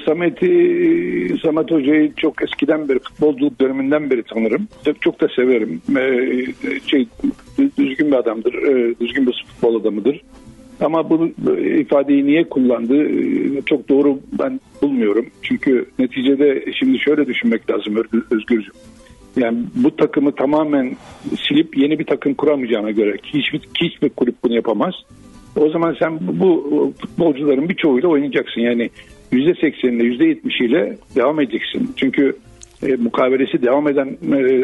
Samet'i Samet Hoca'yı çok eskiden beri, futbolculuk döneminden beri tanırım. Çok, çok da severim. E, şey, düzgün bir adamdır. E, düzgün bir futbol adamıdır. Ama bu ifadeyi niye kullandı e, çok doğru ben bulmuyorum. Çünkü neticede şimdi şöyle düşünmek lazım Özgürcüğüm. Yani bu takımı tamamen silip yeni bir takım kuramayacağına göre hiçbir, hiçbir kulüp bunu yapamaz. O zaman sen bu futbolcuların birçoğuyla oynayacaksın. Yani yüzde sekseninde yüzde yetmişiyle devam edeceksin. Çünkü e, mukavelesi devam eden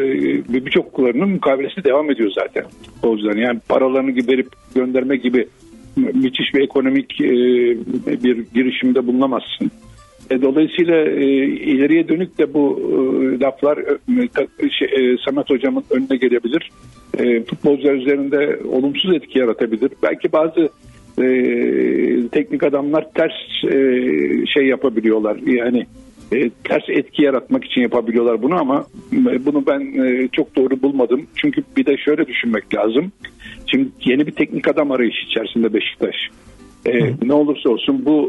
e, birçok kullarının mukavelesi devam ediyor zaten futbolcuların. Yani paralarını verip gönderme gibi müthiş bir ekonomik e, bir girişimde bulunamazsın. E, dolayısıyla e, ileriye dönük de bu e, laflar e, şey, e, Samet Hocam'ın önüne gelebilir. E, futbolcular üzerinde olumsuz etki yaratabilir. Belki bazı e, teknik adamlar ters e, şey yapabiliyorlar. Yani e, ters etki yaratmak için yapabiliyorlar bunu ama e, bunu ben e, çok doğru bulmadım. Çünkü bir de şöyle düşünmek lazım. Şimdi yeni bir teknik adam arayışı içerisinde Beşiktaş. Ee, ne olursa olsun bu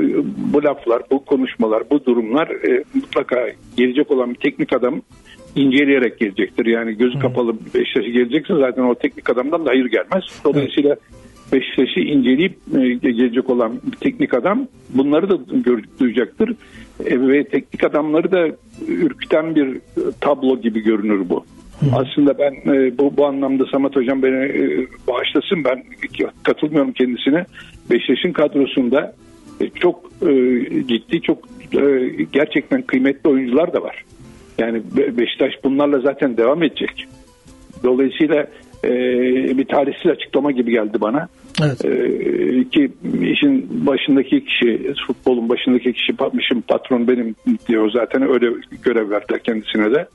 bu laflar, bu konuşmalar, bu durumlar e, mutlaka gelecek olan bir teknik adam inceleyerek gelecektir. Yani gözü kapalı Beşiktaş'a gelecekse zaten o teknik adamdan da hayır gelmez. Dolayısıyla Beşiktaş'ı inceleyip e, gelecek olan bir teknik adam bunları da duyacaktır. E, ve teknik adamları da ürküten bir tablo gibi görünür bu. Hı. Aslında ben e, bu, bu anlamda Samet Hocam beni e, bağışlasın, ben katılmıyorum kendisine. Beşiktaş'ın kadrosunda e, çok e, ciddi, çok e, gerçekten kıymetli oyuncular da var. Yani Be- Beşiktaş bunlarla zaten devam edecek. Dolayısıyla e, bir talihsiz açıklama gibi geldi bana. Evet. E, ki işin başındaki kişi, futbolun başındaki kişi, işin patron benim diyor zaten, öyle görev verdiler kendisine de.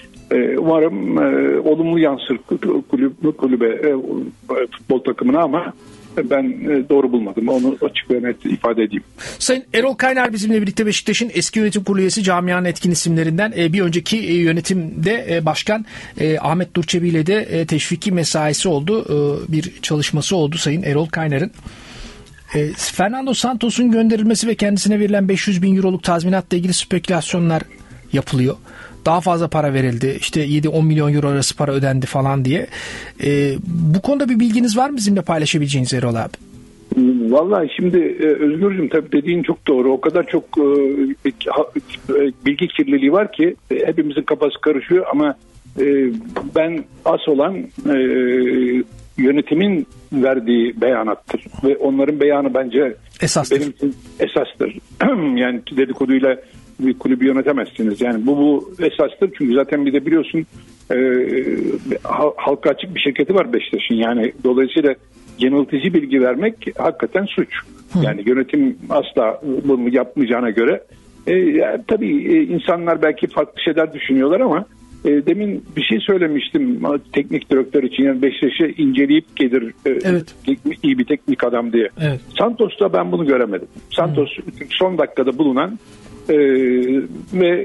Umarım e, olumlu yansır kulüp, kulübe, e, futbol takımına ama ben e, doğru bulmadım. Onu açık ve net ifade edeyim. Sayın Erol Kaynar bizimle birlikte, Beşiktaş'ın eski yönetim kurulu üyesi, camianın etkin isimlerinden. E, bir önceki e, yönetimde e, başkan e, Ahmet Durçebi ile de e, teşviki mesaisi oldu. E, bir çalışması oldu Sayın Erol Kaynar'ın. E, Fernando Santos'un gönderilmesi ve kendisine verilen beş yüz bin euroluk tazminatla ilgili spekülasyonlar yapılıyor. Daha fazla para verildi, İşte yedi on milyon euro arası para ödendi falan diye. Ee, bu konuda bir bilginiz var mı bizimle paylaşabileceğiniz Erol abi? Vallahi şimdi Özgürcüğüm, tabii dediğin çok doğru. O kadar çok e, bilgi kirliliği var ki e, hepimizin kafası karışıyor ama e, ben as olan e, yönetimin verdiği beyanattır ve onların beyanı bence esastır. Benim için esastır. Yani dedikoduyla bir kulübü yönetemezsiniz. Yani bu bu esastır. Çünkü zaten bir de biliyorsun e, halka açık bir şirketi var Beşiktaş'ın. Yani dolayısıyla yanıltıcı bilgi vermek hakikaten suç. Hı. Yani yönetim asla bunu yapmayacağına göre e, yani tabii e, insanlar belki farklı şeyler düşünüyorlar ama e, demin bir şey söylemiştim teknik direktör için, yani Beşiktaş'ı inceleyip gelir e, evet. iyi bir teknik adam diye. Evet. Santos'ta ben bunu göremedim. Santos Hı. son dakikada bulunan e, ve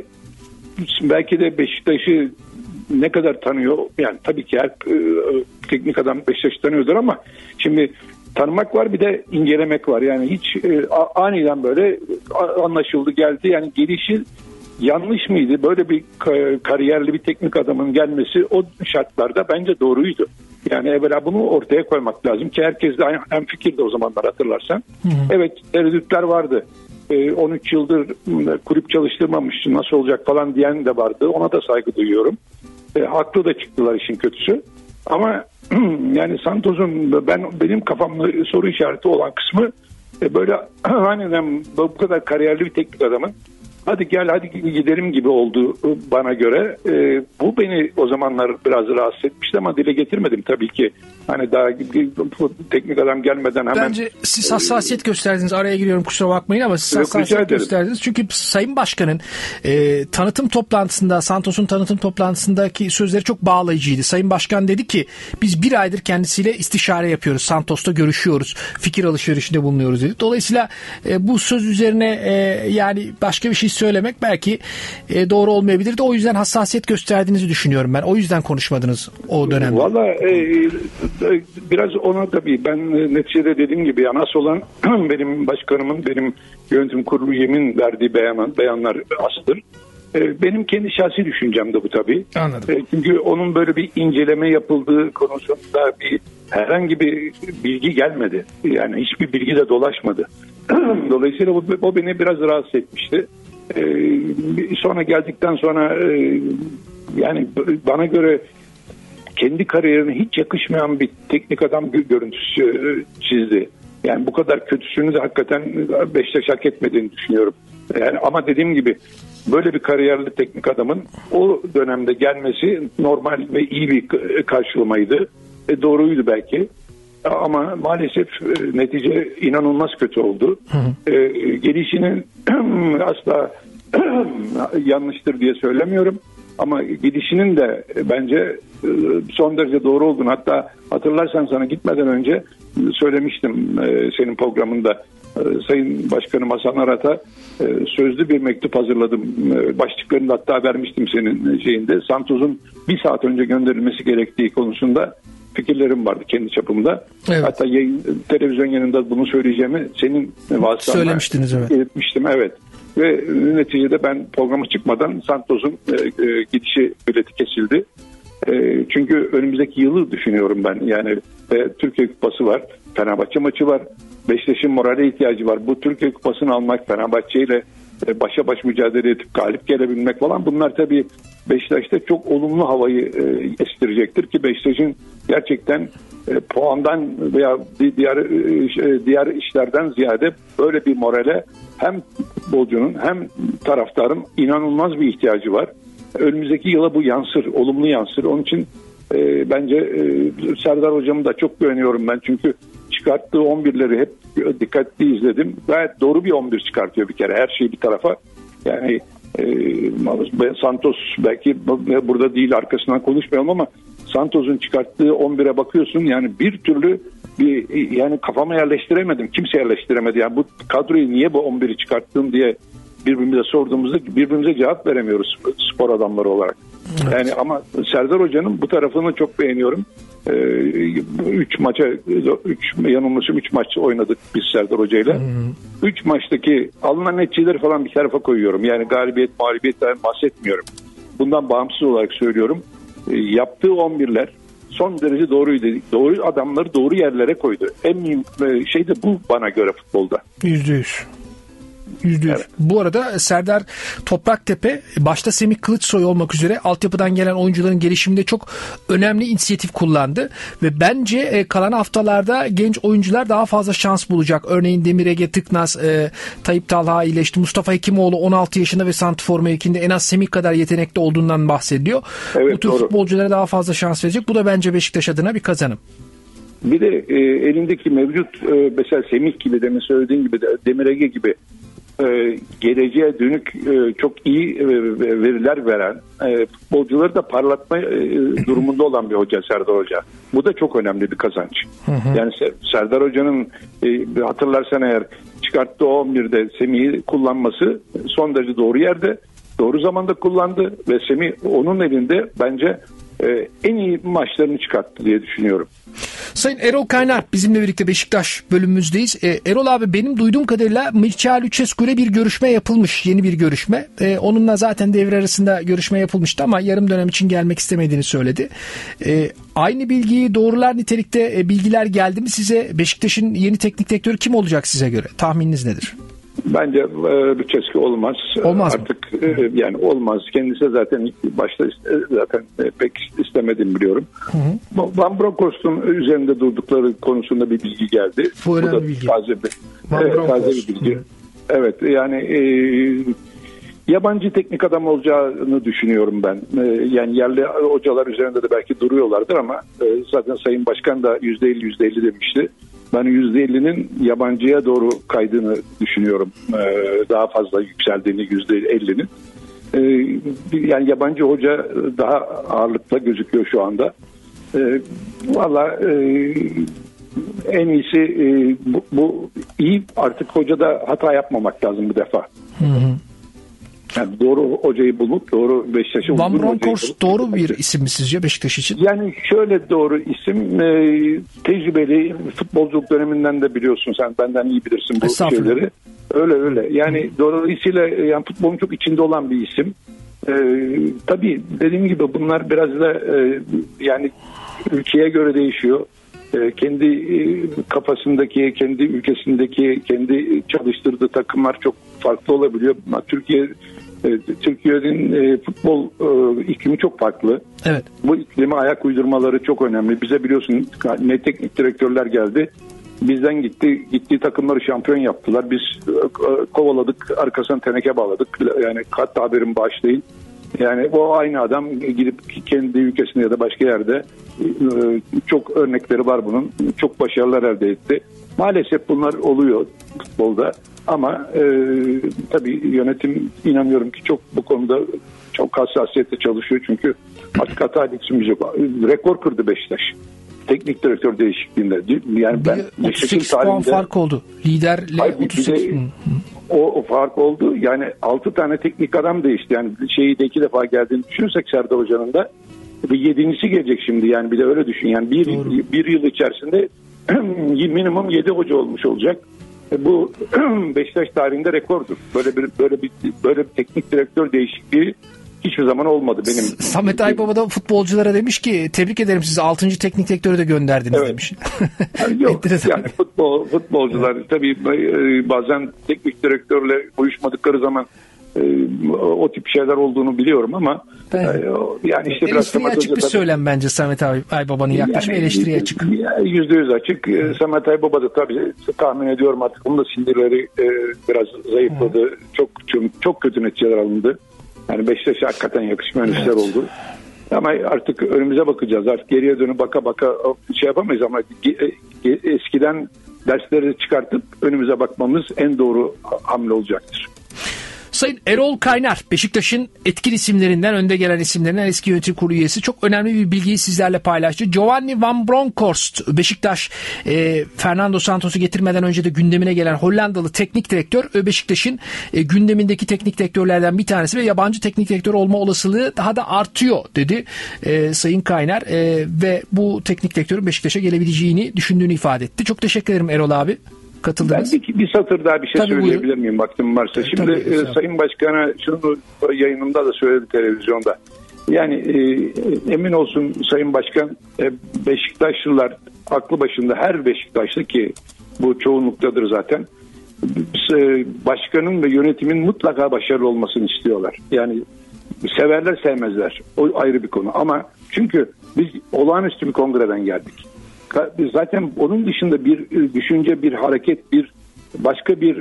belki de Beşiktaş'ı ne kadar tanıyor? Yani tabii ki her e, teknik adam Beşiktaş'ı tanıyordur ama şimdi tanımak var, bir de incelemek var. Yani hiç e, aniden böyle anlaşıldı geldi. Yani gelişi yanlış mıydı? Böyle bir kariyerli bir teknik adamın gelmesi o şartlarda bence doğruydu. Yani evvela bunu ortaya koymak lazım ki herkes de aynı fikirde o zamanlar, hatırlarsan. Hı hı. Evet, tereddütler vardı. on üç yıldır kulüp çalıştırmamış, nasıl olacak falan diyen de vardı. Ona da saygı duyuyorum. E, haklı da çıktılar işin kötüsü. Ama yani Santos'un ben benim kafamda soru işareti olan kısmı e, böyle aniden bu kadar kariyerli bir teknik adamın hadi gel hadi gidelim gibi oldu bana göre. E, bu beni o zamanlar biraz rahatsız etmişti ama dile getirmedim tabii ki. Hani daha teknik adam gelmeden hemen... Bence siz hassasiyet gösterdiniz. Araya giriyorum, kusura bakmayın ama siz Yok, hassasiyet gösterdiniz. Çünkü Sayın Başkan'ın e, tanıtım toplantısında, Santos'un tanıtım toplantısındaki sözleri çok bağlayıcıydı. Sayın Başkan dedi ki biz bir aydır kendisiyle istişare yapıyoruz. Santos'ta görüşüyoruz. Fikir alışverişinde bulunuyoruz dedi. Dolayısıyla e, bu söz üzerine e, yani başka bir şey söylemek belki e, doğru olmayabilirdi. O yüzden hassasiyet gösterdiğinizi düşünüyorum ben. O yüzden konuşmadınız o dönemde. Valla e, biraz ona tabii ben neticede dediğim gibi ya nasıl olan benim başkanımın, benim yönetim kurulu üyemin verdiği beyan, beyanlar asıldır. Benim kendi şahsi düşüncem de bu tabii. Anladım. Çünkü onun böyle bir inceleme yapıldığı konusunda bir herhangi bir bilgi gelmedi. Yani hiçbir bilgi de dolaşmadı. Dolayısıyla bu, o beni biraz rahatsız etmişti. Sonra geldikten sonra yani bana göre kendi kariyerine hiç yakışmayan bir teknik adam görüntüsü çizdi. Yani bu kadar kötüsünü de hakikaten Beşiktaş hak etmediğini düşünüyorum. Yani ama dediğim gibi böyle bir kariyerli teknik adamın o dönemde gelmesi normal ve iyi bir karşılamaydı. E doğruydu belki. Ama maalesef netice inanılmaz kötü oldu. Hı hı. E, gelişinin asla yanlıştır diye söylemiyorum. Ama gidişinin de bence son derece doğru olduğunu, hatta hatırlarsan sana gitmeden önce söylemiştim senin programında. Sayın Başkanım Hasan Arat'a sözlü bir mektup hazırladım. Başlıklarını da hatta vermiştim senin şeyinde. Santos'un bir saat önce gönderilmesi gerektiği konusunda fikirlerim vardı kendi çapımda. Evet. Hatta yayın, televizyon yanında bunu söyleyeceğimi senin vasıtanla söylemiştiniz, evet. Belirtmiştim, evet. Ve neticede ben programa çıkmadan Santos'un e, e, gidişi bileti kesildi. E, çünkü önümüzdeki yılı düşünüyorum ben. Yani e, Türkiye Kupası var, Fenerbahçe maçı var, Beşiktaş'ın morale ihtiyacı var. Bu Türkiye Kupası'nı almak, Fenerbahçe ile e, başa baş mücadele edip galip gelebilmek falan, bunlar tabii Beşiktaş'ta çok olumlu havayı e, estirecektir ki Beşiktaş'ın gerçekten e, puandan veya diğer e, diğer işlerden ziyade böyle bir morale hem futbolcunun hem taraftarın inanılmaz bir ihtiyacı var. Önümüzdeki yıla bu yansır, olumlu yansır. Onun için e, bence e, Serdar Hocam'ı da çok beğeniyorum ben. Çünkü çıkarttığı on birleri hep dikkatli izledim. Gayet doğru bir on bir çıkartıyor bir kere. Her şey bir tarafa. Yani e, Santos belki burada değil, arkasından konuşmayalım ama Santos'un çıkarttığı on bire bakıyorsun, yani bir türlü bir yani kafama yerleştiremedim. Kimse yerleştiremedi. Yani bu kadroyu niye bu on biri çıkarttın diye birbirimize sorduğumuzda birbirimize cevap veremiyoruz spor adamları olarak. Evet. Yani ama Serdar Hoca'nın bu tarafını çok beğeniyorum. Üç maça, üç yanılmışım üç maç oynadık biz Serdar Hoca'yla. Üç maçtaki alınan neticeleri falan bir tarafa koyuyorum. Yani galibiyet, mağlubiyetten bahsetmiyorum. Bundan bağımsız olarak söylüyorum. Yaptığı on birler son derece doğruydu. Doğru adamları doğru yerlere koydu. En mühim şey de bu bana göre futbolda. Yüzde yüz. yüzde yüz. Evet. Bu arada Serdar Topraktepe başta Semih Kılıçsoy olmak üzere altyapıdan gelen oyuncuların gelişiminde çok önemli inisiyatif kullandı ve bence kalan haftalarda genç oyuncular daha fazla şans bulacak. Örneğin Demir Ege Tıknaz, e, Tayyip Talha iyileşti. Mustafa Hekimoğlu on altı yaşında ve santrfor mevkinde en az Semih kadar yetenekli olduğundan bahsediyor. Evet, bu tür doğru. Futbolculara daha fazla şans verecek. Bu da bence Beşiktaş adına bir kazanım. Bir de e, elindeki mevcut e, mesela Semih gibi, demin söylediğin gibi de Demir Ege gibi e, geleceğe dönük e, çok iyi e, veriler veren e, futbolcuları da parlatma e, durumunda olan bir hoca Serdar Hoca. Bu da çok önemli bir kazanç. Hı hı. Yani Serdar Hoca'nın e, hatırlarsan eğer çıkarttığı on birde Semih'i kullanması son derece doğru yerde, doğru zamanda kullandı ve Semih onun elinde bence e, en iyi maçlarını çıkarttı diye düşünüyorum. Sayın Erol Kaynar bizimle birlikte Beşiktaş bölümümüzdeyiz. Ee, Erol abi, benim duyduğum kadarıyla Mircea Lucescu ile bir görüşme yapılmış. Yeni bir görüşme. Ee, onunla zaten devre arasında görüşme yapılmıştı ama yarım dönem için gelmek istemediğini söyledi. Ee, aynı bilgiyi doğrular nitelikte e, bilgiler geldi mi size? Beşiktaş'ın yeni teknik direktörü kim olacak size göre? Tahmininiz nedir? Bence e, Lucescu olmaz. Olmaz Artık e, yani olmaz. Kendisi zaten ilk başta zaten e, pek istemedim biliyorum. Hı hı. Van Bronckhorst'un üzerinde durdukları konusunda bir bilgi geldi. Bu, Bu da bilgi. taze bir, evet, taze bir bilgi. Hı. Evet, yani e, yabancı teknik adam olacağını düşünüyorum ben. E, yani yerli hocalar üzerinde de belki duruyorlardır ama e, zaten Sayın Başkan da yüzde elli yüzde elli demişti. Ben yüzde ellinin yabancıya doğru kaydığını düşünüyorum. Ee, daha fazla yükseldiğini yüzde ellinin. Ee, yani yabancı hoca daha ağırlıkla gözüküyor şu anda. Ee, Valla e, en iyisi e, bu, bu iyi, artık hocada hata yapmamak lazım bu defa. Hı hı. Yani doğru hocayı bulup doğru Beşiktaş'ı bulup. Van Bronckhorst doğru bir isim mi sizce Beşiktaş için? Yani şöyle doğru isim, e, tecrübeli, futbolculuk döneminden de biliyorsun, sen benden iyi bilirsin bu şeyleri. Öyle öyle. Yani Hı. dolayısıyla yani futbolun çok içinde olan bir isim. E, tabii dediğim gibi bunlar biraz da e, yani ülkeye göre değişiyor. E, kendi e, kafasındaki, kendi ülkesindeki, kendi çalıştırdığı takımlar çok farklı olabiliyor. Türkiye Türkiye'nin e, futbol e, iklimi çok farklı. Evet. Bu iklime ayak uydurmaları çok önemli. Bize biliyorsun ne teknik direktörler geldi. Bizden gitti, gittiği takımları şampiyon yaptılar. Biz e, kovaladık, arkasından teneke bağladık. Yani kat tabirim bağışlayın. Yani o aynı adam gidip kendi ülkesinde ya da başka yerde e, çok örnekleri var bunun. Çok başarılar elde etti. Maalesef bunlar oluyor futbolda. Ama e, tabii yönetim inanıyorum ki çok bu konuda çok hassasiyetle çalışıyor. Çünkü artık hata lüksümüz yok. Rekor kırdı Beşiktaş. Teknik direktör değişikliğinde. Yani ben otuz sekiz puan fark oldu. Liderle otuz sekiz. De, o, o fark oldu. Yani altı tane teknik adam değişti. Yani şeyi de iki defa geldiğini düşünürsek Serdar Hoca'nın da bir yedincisi gelecek şimdi. Yani bir de öyle düşün. Yani bir, bir yıl içerisinde minimum yedi hoca olmuş olacak. Bu Beşiktaş tarihinde rekordur. Böyle bir böyle bir böyle bir teknik direktör değişikliği hiçbir zaman olmadı benim. Samet Aybaba da futbolculara demiş ki tebrik ederim sizi, altıncı teknik direktörü de gönderdiniz, evet, demiş. Yani yok yani futbol futbolcular tabii bazen teknik direktörle uyuşmadıkları zaman o tip şeyler olduğunu biliyorum ama ben, yani işte biraz eleştiriye açık bir söylem bence Samet Aybaba'nın yaklaşımı, yani, eleştiriye açık. Yüzde yüz açık. Hı. Samet Aybaba da tabii tahmin ediyorum artık onun da sinirleri e, biraz zayıfladı. Hı. Çok, çok çok kötü neticeler alındı. Yani Beşiktaş'a hakikaten yakışmayan işler evet. oldu. Ama artık önümüze bakacağız. Artık geriye dönüp baka baka şey yapamayız ama eskiden dersleri çıkartıp önümüze bakmamız en doğru hamle olacaktır. Sayın Erol Kaynar, Beşiktaş'ın etkili isimlerinden, önde gelen isimlerinden, eski yönetim kurulu üyesi, çok önemli bir bilgiyi sizlerle paylaştı. Giovanni Van Bronckhorst, Beşiktaş e, Fernando Santos'u getirmeden önce de gündemine gelen Hollandalı teknik direktör, Beşiktaş'ın e, gündemindeki teknik direktörlerden bir tanesi ve yabancı teknik direktör olma olasılığı daha da artıyor dedi e, Sayın Kaynar e, ve bu teknik direktörün Beşiktaş'a gelebileceğini düşündüğünü ifade etti. Çok teşekkür ederim Erol abi. Katıldınız. Ben bir, bir satır daha bir şey tabii söyleyebilir buyurun. miyim vaktim varsa? Şimdi tabii, e, Sayın Başkan'a şunu yayınımda da söyledi televizyonda. Yani e, emin olsun Sayın Başkan, e, Beşiktaşlılar aklı başında, her Beşiktaşlı ki bu çoğunluktadır zaten, e, başkanın ve yönetimin mutlaka başarılı olmasını istiyorlar. Yani severler sevmezler. O ayrı bir konu ama çünkü biz olağanüstü bir kongreden geldik. Zaten onun dışında bir düşünce, bir hareket, bir başka bir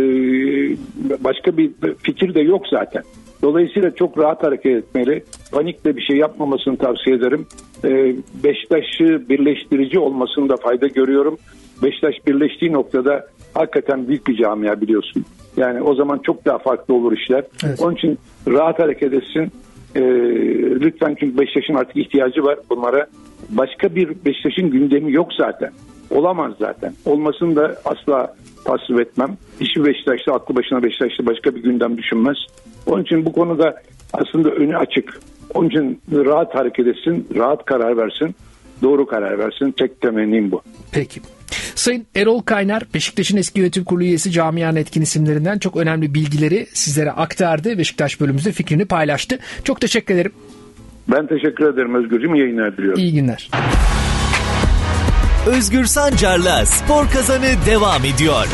başka bir fikir de yok zaten. Dolayısıyla çok rahat hareket etmeli. Panikle bir şey yapmamasını tavsiye ederim. e, Beşiktaş'ı birleştirici olmasında fayda görüyorum. Beşiktaş birleştiği noktada hakikaten büyük bir camia biliyorsun. Yani o zaman çok daha farklı olur işler. Evet. Onun için rahat hareket etsin. Ee, lütfen, çünkü Beşiktaş'ın artık ihtiyacı var bunlara. Başka bir Beşiktaş'ın gündemi yok zaten. Olamaz zaten. Olmasını da asla tasvip etmem. Hiçbir Beşiktaş'ta aklı başına Beşiktaş'ta başka bir gündem düşünmez. Onun için bu konuda aslında önü açık. Onun için rahat hareket etsin, rahat karar versin, doğru karar versin. Tek temennim bu. Peki. Sayın Erol Kaynar, Beşiktaş'ın eski yönetim kurulu üyesi, camianın etkin isimlerinden çok önemli bilgileri sizlere aktardı. Beşiktaş bölümümüzde fikrini paylaştı. Çok teşekkür ederim. Ben teşekkür ederim Özgürcüğüm. İyi yayınlar diliyorum. İyi günler. Özgür Sancar'la Spor Kazanı devam ediyor.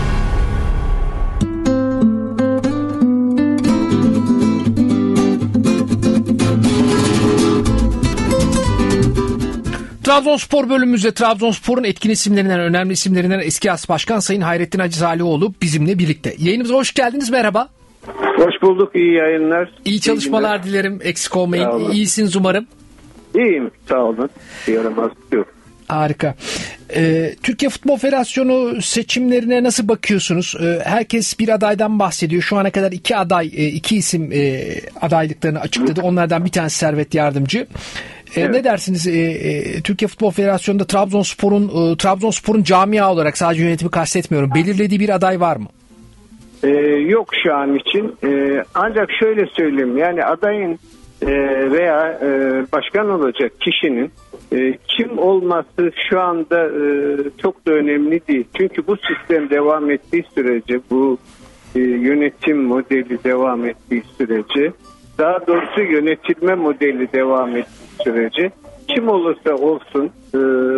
Trabzonspor bölümümüzde Trabzonspor'un etkin isimlerinden, önemli isimlerinden eski as başkan Sayın Hayrettin Hacı Zalihoğlu bizimle birlikte. Yayınımıza hoş geldiniz. Merhaba. Hoş bulduk. İyi yayınlar. İyi çalışmalar iyi dilerim. Eksik olmayın. İyisiniz umarım. İyiyim. Sağ olun. Yaramaz yok. Harika. Ee, Türkiye Futbol Federasyonu seçimlerine nasıl bakıyorsunuz? Ee, herkes bir adaydan bahsediyor. Şu ana kadar iki aday, iki isim e, adaylıklarını açıkladı. Onlardan bir tanesi Servet Yardımcı. Evet. Ne dersiniz? Ee, Türkiye Futbol Federasyonu'nda Trabzonspor'un e, Trabzonspor'un camia olarak, sadece yönetimi kastetmiyorum, belirlediği bir aday var mı? Ee, yok şu an için. Ee, ancak şöyle söyleyeyim. Yani adayın e, veya e, başkan olacak kişinin e, kim olması şu anda e, çok da önemli değil. Çünkü bu sistem devam ettiği sürece, bu e, yönetim modeli devam ettiği sürece, daha doğrusu yönetilme modeli devam ettiği sürece, kim olursa olsun e,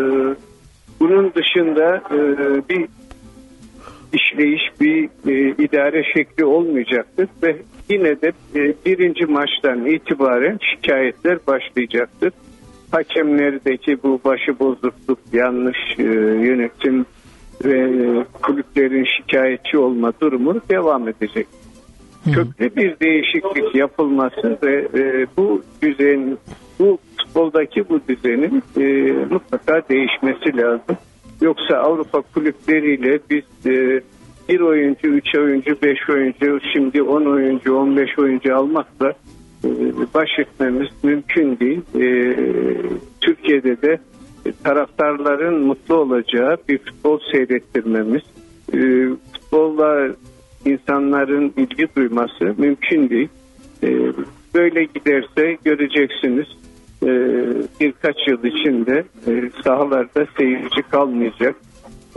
bunun dışında e, bir işleyiş, bir e, idare şekli olmayacaktır ve yine de e, birinci maçtan itibaren şikayetler başlayacaktır. Hakemlerdeki bu başıbozukluk, yanlış e, yönetim ve e, kulüplerin şikayetçi olma durumu devam edecek. Köklü bir değişiklik yapılması ve e, bu düzen, bu futboldaki bu düzenin e, mutlaka değişmesi lazım. Yoksa Avrupa kulüpleriyle biz e, bir oyuncu, üç oyuncu, beş oyuncu, şimdi on oyuncu, on beş oyuncu almakla e, baş etmemiz mümkün değil. E, Türkiye'de de e, taraftarların mutlu olacağı bir futbol seyrettirmemiz, e, futbolla insanların ilgi duyması mümkün değil. E, böyle giderse göreceksiniz e, birkaç yıl içinde e, sahalarda seyirci kalmayacak. E,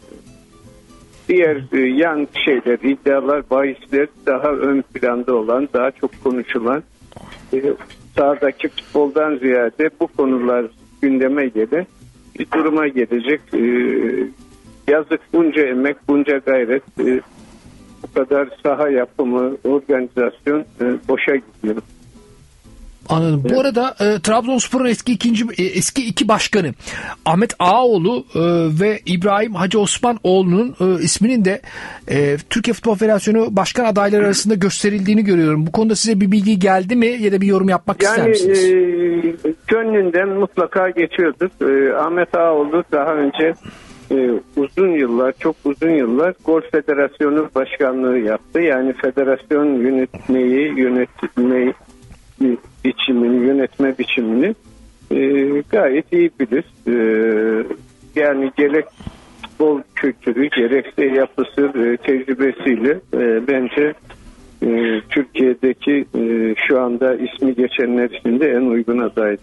diğer e, yan şeyler, iddialar, bahisler daha ön planda olan, daha çok konuşulan, e, sahadaki futboldan ziyade bu konular gündeme gelen bir duruma gelecek. E, yazık, bunca emek, bunca gayret, e, bu kadar saha yapımı, organizasyon e, boşa gidiyor. Anladım. Evet. Bu arada e, Trabzonspor'un eski ikinci e, eski iki başkanı Ahmet Ağaoğlu e, ve İbrahim Hacı Osmanoğlu'nun e, isminin de e, Türkiye Futbol Federasyonu başkan adayları arasında gösterildiğini görüyorum. Bu konuda size bir bilgi geldi mi ya da bir yorum yapmak yani, ister misiniz? Yani e, gönlünden mutlaka geçiyordur. E, Ahmet Ağaoğlu daha önce e, uzun yıllar, çok uzun yıllar Gol Federasyonu başkanlığı yaptı. Yani federasyon yönetmeyi, yönetmeyi biçimini, yönetme biçimini e, gayet iyi bilir. E, yani gerek futbol kültürü, gerekse yapısı, e, tecrübesiyle e, bence e, Türkiye'deki e, şu anda ismi geçenler içinde en uygun aday.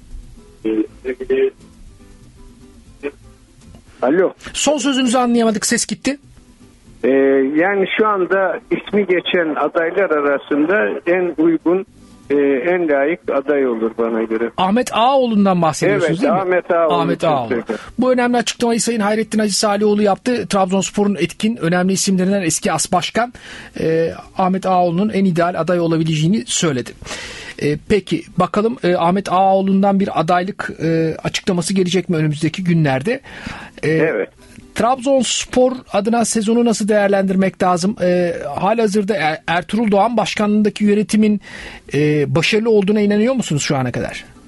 Alo. Son sözünüzü anlayamadık, ses gitti. E, yani şu anda ismi geçen adaylar arasında en uygun, Ee, en layık aday olur bana göre. Ahmet Ağaoğlu'ndan bahsediyorsunuz, evet, değil mi? Ahmet Ağaoğlu. Ahmet Ağaoğlu. Bu önemli açıklamayı Sayın Hayrettin Hacı Zalihoğlu yaptı. Trabzonspor'un etkin, önemli isimlerinden eski as başkan e, Ahmet Ağaoğlu'nun en ideal aday olabileceğini söyledi. E, peki bakalım e, Ahmet Ağaoğlu'ndan bir adaylık e, açıklaması gelecek mi önümüzdeki günlerde? E, evet. Trabzonspor adına sezonu nasıl değerlendirmek lazım? E, halihazırda er, Ertuğrul Doğan başkanlığındaki yönetimin e, başarılı olduğuna inanıyor musunuz şu ana kadar?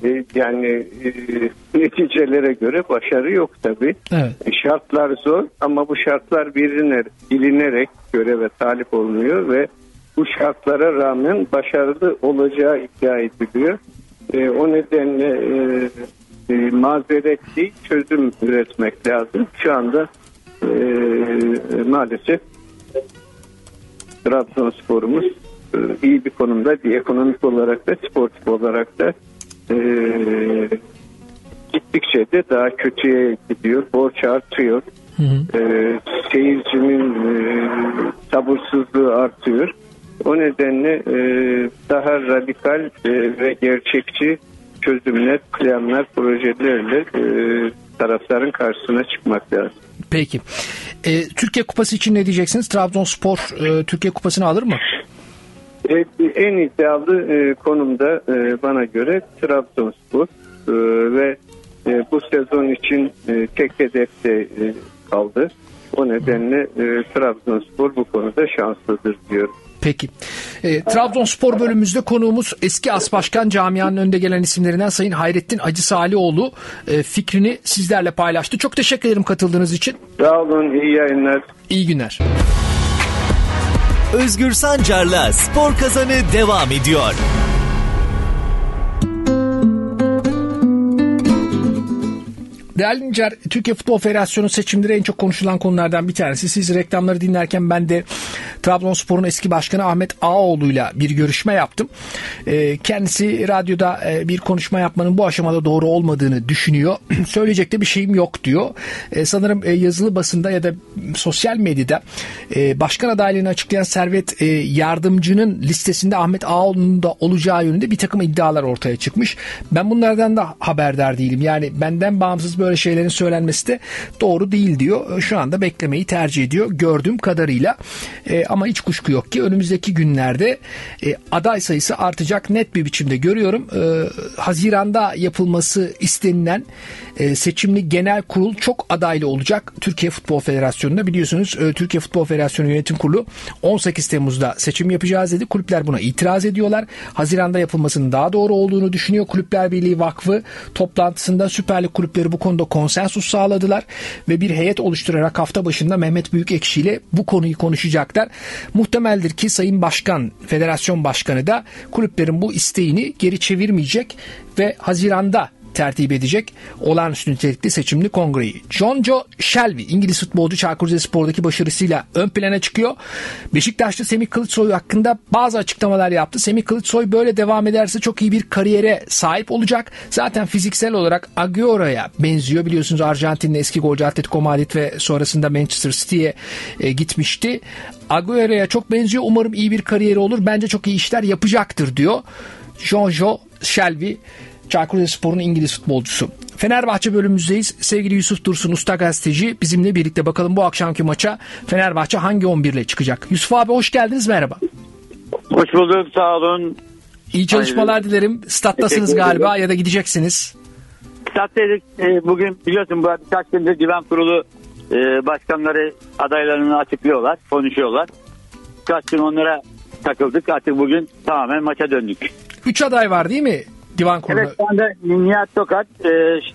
e, yani e, neticelere göre başarı yok tabii. Evet. E, şartlar zor ama bu şartlar bilinerek, bilinerek göreve talip olunuyor ve bu şartlara rağmen başarılı olacağı iddia ediliyor. E, o nedenle e, e, mazeret değil, çözüm üretmek lazım. Şu anda e, maalesef Trabzonspor'umuz e, iyi bir konumda değil. Ekonomik olarak da sportif olarak da e, gittikçe de daha kötüye gidiyor. Borç artıyor. Hı hı. E, seyircinin e, sabırsızlığı artıyor. O nedenle e, daha radikal e, ve gerçekçi çözümler, planlar, projelerle e, taraftarın karşısına çıkmak lazım. Peki. E, Türkiye Kupası için ne diyeceksiniz? Trabzonspor e, Türkiye Kupası'nı alır mı? E, en iddialı e, konumda e, bana göre Trabzonspor e, ve e, bu sezon için e, tek hedefte e, kaldı. O nedenle e, Trabzonspor bu konuda şanslıdır diyorum. Peki. E, Trabzonspor bölümümüzde konuğumuz eski as başkan, camianın önde gelen isimlerinden Sayın Hayrettin Acı Salioğlu e, fikrini sizlerle paylaştı. Çok teşekkür ederim katıldığınız için. Sağ olun, iyi yayınlar. İyi günler. Özgür Sancar'la Spor Kazanı devam ediyor. Değerli dinleyiciler, Türkiye Futbol Federasyonu seçimleri en çok konuşulan konulardan bir tanesi. Siz reklamları dinlerken ben de Trabzonspor'un eski başkanı Ahmet Ağaoğlu'yla bir görüşme yaptım. Kendisi radyoda bir konuşma yapmanın bu aşamada doğru olmadığını düşünüyor. Söyleyecek de bir şeyim yok diyor. Sanırım yazılı basında ya da sosyal medyada başkan adaylığını açıklayan Servet Yardımcı'nın listesinde Ahmet Ağaoğlu'nun da olacağı yönünde bir takım iddialar ortaya çıkmış. Ben bunlardan da haberdar değilim. Yani benden bağımsız böyle şeylerin söylenmesi de doğru değil diyor. Şu anda beklemeyi tercih ediyor gördüğüm kadarıyla. E, ama hiç kuşku yok ki önümüzdeki günlerde e, aday sayısı artacak, net bir biçimde görüyorum. E, Haziran'da yapılması istenilen e, seçimli genel kurul çok adaylı olacak Türkiye Futbol Federasyonu'nda. Biliyorsunuz e, Türkiye Futbol Federasyonu Yönetim Kurulu on sekiz Temmuz'da seçim yapacağız dedi. Kulüpler buna itiraz ediyorlar. Haziran'da yapılmasının daha doğru olduğunu düşünüyor. Kulüpler Birliği Vakfı toplantısında Süper Lig kulüpleri bu konuda konsensus sağladılar ve bir heyet oluşturarak hafta başında Mehmet Büyükekşi ile bu konuyu konuşacaklar. Muhtemeldir ki Sayın Başkan, Federasyon Başkanı da kulüplerin bu isteğini geri çevirmeyecek ve Haziran'da tertip edecek olağanüstü nitelikli seçimli kongreyi. John Joe Shelby, İngiliz futbolcu, Çaykur Rizespor'daki başarısıyla ön plana çıkıyor. Beşiktaşlı Semih Kılıçsoy hakkında bazı açıklamalar yaptı. Semih Kılıçsoy böyle devam ederse çok iyi bir kariyere sahip olacak. Zaten fiziksel olarak Agüero'ya benziyor. Biliyorsunuz Arjantin'in eski golcü, Atletico Madrid ve sonrasında Manchester City'ye e, gitmişti. Agüero'ya çok benziyor. Umarım iyi bir kariyeri olur. Bence çok iyi işler yapacaktır diyor John Joe Shelby, Çaykur Rizespor'un İngiliz futbolcusu. Fenerbahçe bölümümüzdeyiz. Sevgili Yusuf Dursun, usta gazeteci, bizimle birlikte. Bakalım bu akşamki maça Fenerbahçe hangi on bir ile çıkacak? Yusuf abi hoş geldiniz, merhaba. Hoş bulduk, sağ olun. İyi çalışmalar Hayır. dilerim. Stat'tasınız galiba ya da gideceksiniz. Stat'taydık. Bugün biliyorsun bu birkaç gündür divan kurulu başkanları adaylarını açıklıyorlar, konuşuyorlar. Kaç gün onlara takıldık, artık bugün tamamen maça döndük. Üç aday var değil mi? Divan kurulu. Evet, şu anda Nihat Tokat, e,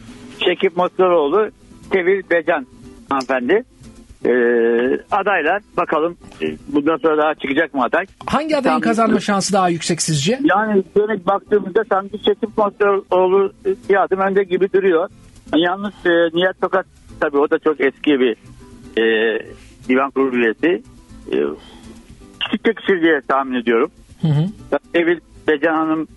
Şekip Mostaroğlu, Tevil Becan hanımefendi e, adaylar. Bakalım e, bundan sonra daha çıkacak mı aday? Hangi adayın Tam, kazanma şansı daha yüksek sizce? Yani şöyle baktığımızda sanki Şekip Mostaroğlu bir adım önde gibi duruyor. Yalnız e, Nihat Tokat tabii o da çok eski bir e, divan kurulu üyesi. E, küçük de küçük diye tahmin ediyorum. Hı hı. Tevil Becan Hanım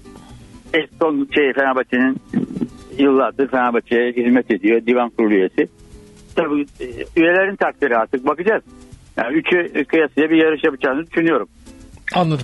son şey Fenerbahçe'nin yıllardır Fenerbahçe'ye hizmet ediyor. Divan kurulu üyesi. Tabii üyelerin takdiri, artık bakacağız. Yani üçü kıyasıya bir yarış yapacağını düşünüyorum. Anladım.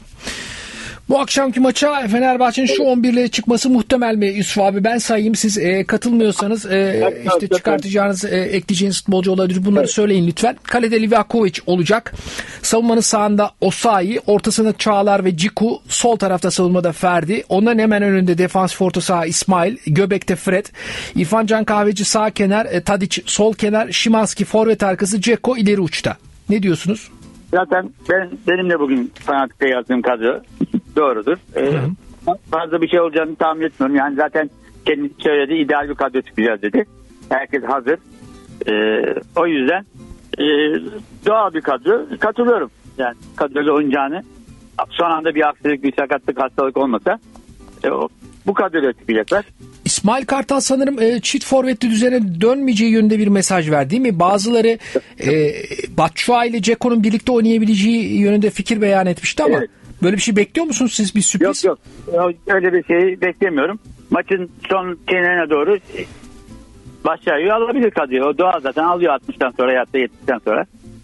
Bu akşamki maça Fenerbahçe'nin şu on bir ile çıkması muhtemel mi Yusuf abi? Ben sayayım, siz e, katılmıyorsanız e, işte çıkartacağınız, e, ekleyeceğiniz futbolcu olabilir. Bunları evet. söyleyin lütfen. Kalede Livakovic olacak. Savunmanın sağında Osayi, ortasında Çağlar ve Ciku, sol tarafta savunmada Ferdi. Onların hemen önünde defansif orta saha İsmail, göbekte Fred, İrfan Can Kahveci sağ kenar, e, Tadic sol kenar, Şimanski forvet arkası, Dzeko ileri uçta. Ne diyorsunuz? Zaten ben benim de bugün fanatikte yazdığım kadro doğrudur. Ee, fazla bir şey olacağını tahmin etmiyorum. Yani zaten kendisi söyledi, ideal bir kadro çıkacağız dedi. Herkes hazır. Ee, o yüzden e, doğal bir kadro. Katılıyorum. Yani kadroda oynayacağını, son anda bir aksilik, bir sakatlık, hastalık olmasa e, o, bu kadroda çıkacaklar. İsmail Kartal sanırım e, çift forvetli düzene dönmeyeceği yönünde bir mesaj verdi değil mi? Bazıları e, Batshuayi ile Ceko'nun birlikte oynayabileceği yönünde fikir beyan etmişti ama evet. Böyle bir şey bekliyor musunuz siz, bir sürpriz? Yok yok. Öyle bir şey beklemiyorum. Maçın son kenarına doğru Batshuayi alabilir kadroyu. O doğal zaten, alıyor altmıştan sonra ya da yetmişten sonra.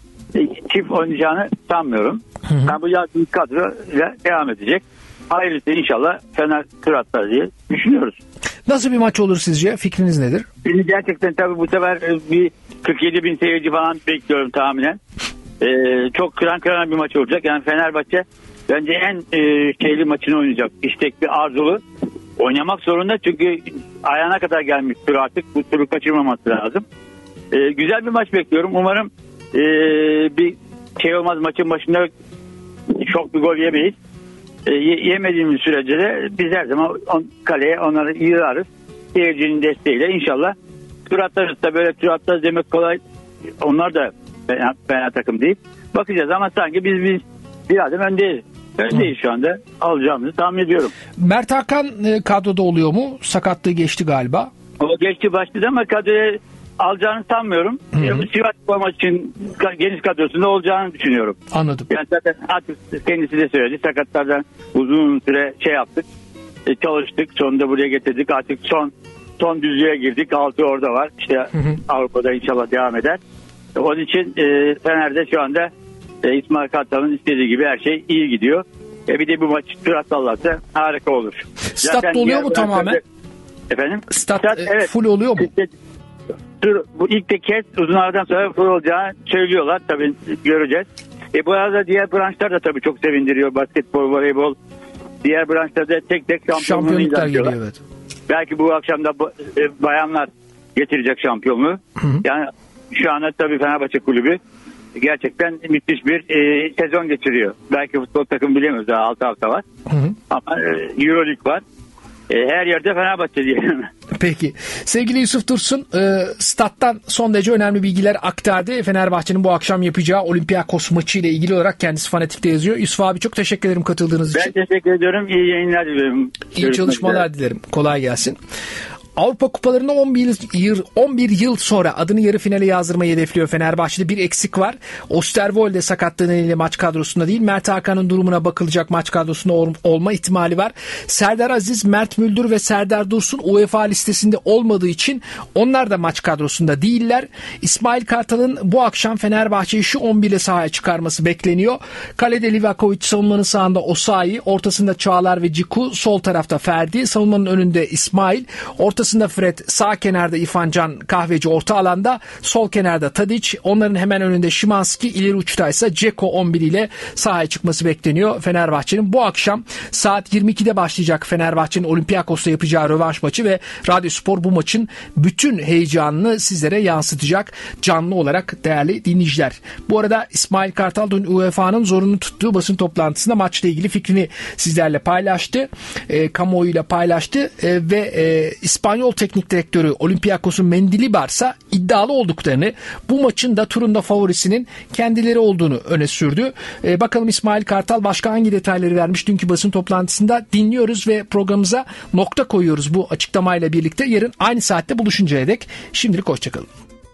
Çift oynayacağını sanmıyorum. Hı hı. Ben bu yazdığı kadroyla devam edecek. Hayırlısı inşallah Fener tur atlar diye düşünüyoruz. Nasıl bir maç olur sizce? Fikriniz nedir? Şimdi gerçekten tabii bu sefer bir kırk yedi bin seyirci falan bekliyorum tahminen. Ee, çok kıran kıran bir maç olacak. Yani Fenerbahçe bence en e, şeyli maçını oynayacak. İstekli, arzulu. Oynamak zorunda çünkü ayağına kadar gelmiş tur artık. Bu turu kaçırmaması lazım. Ee, güzel bir maç bekliyorum. Umarım e, bir şey olmaz, maçın başında çok bir gol yemeyiz. E, yemediğimiz sürece de biz her zaman on, kaleye onları yığarız. Seyircinin desteğiyle inşallah tur atarız da, böyle tur atarız demek kolay. Onlar da fena, fena takım değil. Bakacağız ama sanki biz biz bir adım öndeyiz. Öndeyiz şu anda. Alacağımızı tahmin ediyorum. Mert Hakan e, kadroda oluyor mu? Sakatlığı geçti galiba. O geçti başladı ama kadroya alacağını sanmıyorum. Sivas Spor maçın geniş kadrosunda olacağını düşünüyorum. Anladım. Yani zaten artık kendisi de söyledi. Sakatlardan uzun süre şey yaptık. E, çalıştık. Sonunda buraya getirdik. Artık son son düzlüğe girdik. Altı orada var. İşte hı hı. Avrupa'da inşallah devam eder. Onun için e, Fener'de şu anda e, İsmail Kartal'ın istediği gibi her şey iyi gidiyor. E, bir de bu maç tur atarlarsa harika olur. Stat zaten doluyor mu tamamen? Efendim? Stat, Stat e, evet. Full oluyor mu? Bu ilk de kez uzun aradan sonra full olacağını söylüyorlar. Tabii göreceğiz. E bu arada diğer branşlar da tabii çok sevindiriyor. Basketbol, voleybol. Diğer branşlarda tek tek şampiyonluğu ilan ediyorlar. Evet. Belki bu akşam da bayanlar getirecek şampiyonluğu. Hı hı. Yani şu anda tabii Fenerbahçe Kulübü gerçekten müthiş bir e, sezon geçiriyor. Belki futbol takımı bilemiyoruz, daha altı hafta var. Hı hı. Ama e, Euroleague var. E, her yerde Fenerbahçe diyelim. Peki. Sevgili Yusuf Dursun, e, stat'tan son derece önemli bilgiler aktardı. Fenerbahçe'nin bu akşam yapacağı Olympiakos maçı ile ilgili olarak kendisi Fanatik'te yazıyor. Yusuf abi çok teşekkür ederim katıldığınız ben için. Ben teşekkür ediyorum. İyi yayınlar diliyorum. İyi çalışmalar üzere. Dilerim. Kolay gelsin. Avrupa Kupalarında on bir yıl, on bir yıl sonra adını yarı finale yazdırmayı hedefliyor Fenerbahçe'de. Bir eksik var. Osterwolde sakatlığı nedeniyle maç kadrosunda değil. Mert Hakan'ın durumuna bakılacak, maç kadrosunda ol, olma ihtimali var. Serdar Aziz, Mert Müldür ve Serdar Dursun UEFA listesinde olmadığı için onlar da maç kadrosunda değiller. İsmail Kartal'ın bu akşam Fenerbahçe'yi şu on bir ile sahaya çıkarması bekleniyor. Kalede Livakovic, savunmanın sağında Osayi, ortasında Çağlar ve Ciku, sol tarafta Ferdi, savunmanın önünde İsmail, orta ortasında Fred, sağ kenarda İrfan Can Kahveci, orta alanda sol kenarda Tadic, onların hemen önünde Şimanski, ileri uçtaysa Dzeko on bir ile sahaya çıkması bekleniyor Fenerbahçe'nin. Bu akşam saat yirmi ikide başlayacak Fenerbahçe'nin Olympiakos'ta yapacağı rövanş maçı ve Radyo Spor bu maçın bütün heyecanını sizlere yansıtacak canlı olarak değerli dinleyiciler. Bu arada İsmail Kartal dün U E F A'nın zorunlu tuttuğu basın toplantısında maçla ilgili fikrini sizlerle paylaştı. E, kamuoyuyla paylaştı e, ve e, İspanyol teknik direktörü Olympiakos'un Mendilibar ise iddialı olduklarını, bu maçın da turunda favorisinin kendileri olduğunu öne sürdü. E, bakalım İsmail Kartal başka hangi detayları vermiş dünkü basın toplantısında, dinliyoruz ve programımıza nokta koyuyoruz bu açıklamayla birlikte. Yarın aynı saatte buluşuncaya dek şimdilik hoşçakalın.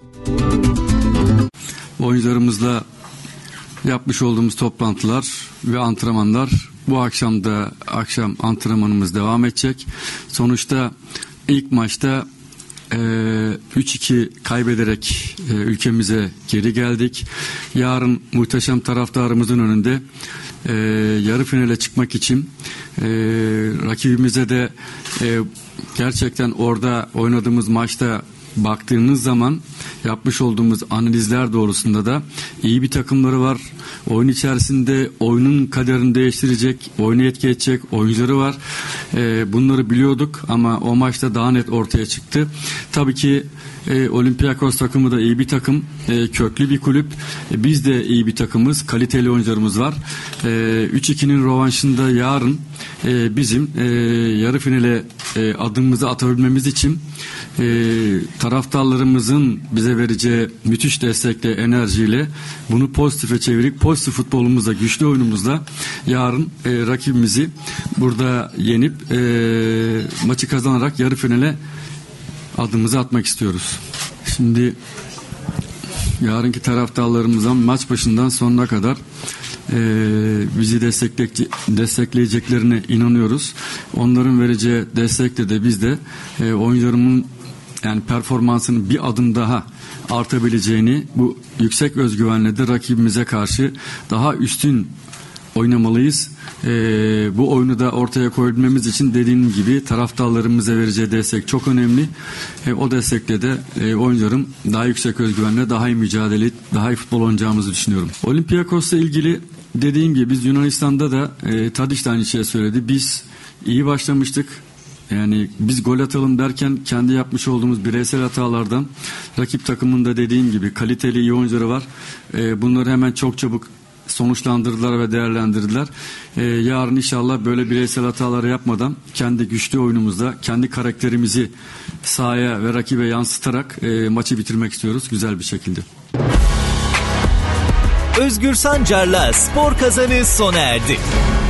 Oyuncularımızla yapmış olduğumuz toplantılar ve antrenmanlar, bu akşam da akşam antrenmanımız devam edecek. Sonuçta ilk maçta e, üç iki kaybederek e, ülkemize geri geldik. Yarın muhteşem taraftarımızın önünde e, yarı finale çıkmak için e, rakibimize de e, gerçekten orada oynadığımız maçta baktığınız zaman yapmış olduğumuz analizler doğrusunda da iyi bir takımları var. Oyun içerisinde oyunun kaderini değiştirecek, oyunu etki edecek oyuncuları var. Ee, bunları biliyorduk ama o maçta daha net ortaya çıktı. Tabii ki e, Olympiakos takımı da iyi bir takım, e, köklü bir kulüp. E, biz de iyi bir takımız, kaliteli oyuncularımız var. E, üç ikinin rövanşında yarın e, bizim e, yarı finale e, adımımızı atabilmemiz için e, taraftarlarımızın bize vereceği müthiş destekle, enerjiyle bunu pozitife çevirip pozitif futbolumuzla, güçlü oyunumuzla yarın e, rakibimizi burada yenip e, maçı kazanarak yarı finale adımımızı atmak istiyoruz. Şimdi yarınki taraftarlarımızdan maç başından sonuna kadar e, bizi destekleyeceklerine inanıyoruz. Onların vereceği destekle de biz de e, oyuncularımın yani performansının bir adım daha artabileceğini, bu yüksek özgüvenle de rakibimize karşı daha üstün oynamalıyız. Ee, bu oyunu da ortaya koyabilmemiz için dediğim gibi taraftarlarımıza vereceği destek çok önemli. E, o destekle de e, oyuncularım daha yüksek özgüvenle daha iyi mücadele, daha iyi futbol oynayacağımızı düşünüyorum. Olympiakos'la ilgili dediğim gibi biz Yunanistan'da da e, Tadiç de aynı şey söyledi. Biz iyi başlamıştık. Yani biz gol atalım derken kendi yapmış olduğumuz bireysel hatalardan rakip takımında dediğim gibi kaliteli iyi oyuncuları var. E, bunları hemen çok çabuk sonuçlandırdılar ve değerlendirdiler. Ee, yarın inşallah böyle bireysel hataları yapmadan kendi güçlü oyunumuzda kendi karakterimizi sahaya ve rakibe yansıtarak e, maçı bitirmek istiyoruz güzel bir şekilde. Özgür Sancar'la Spor Kazanı sona erdi.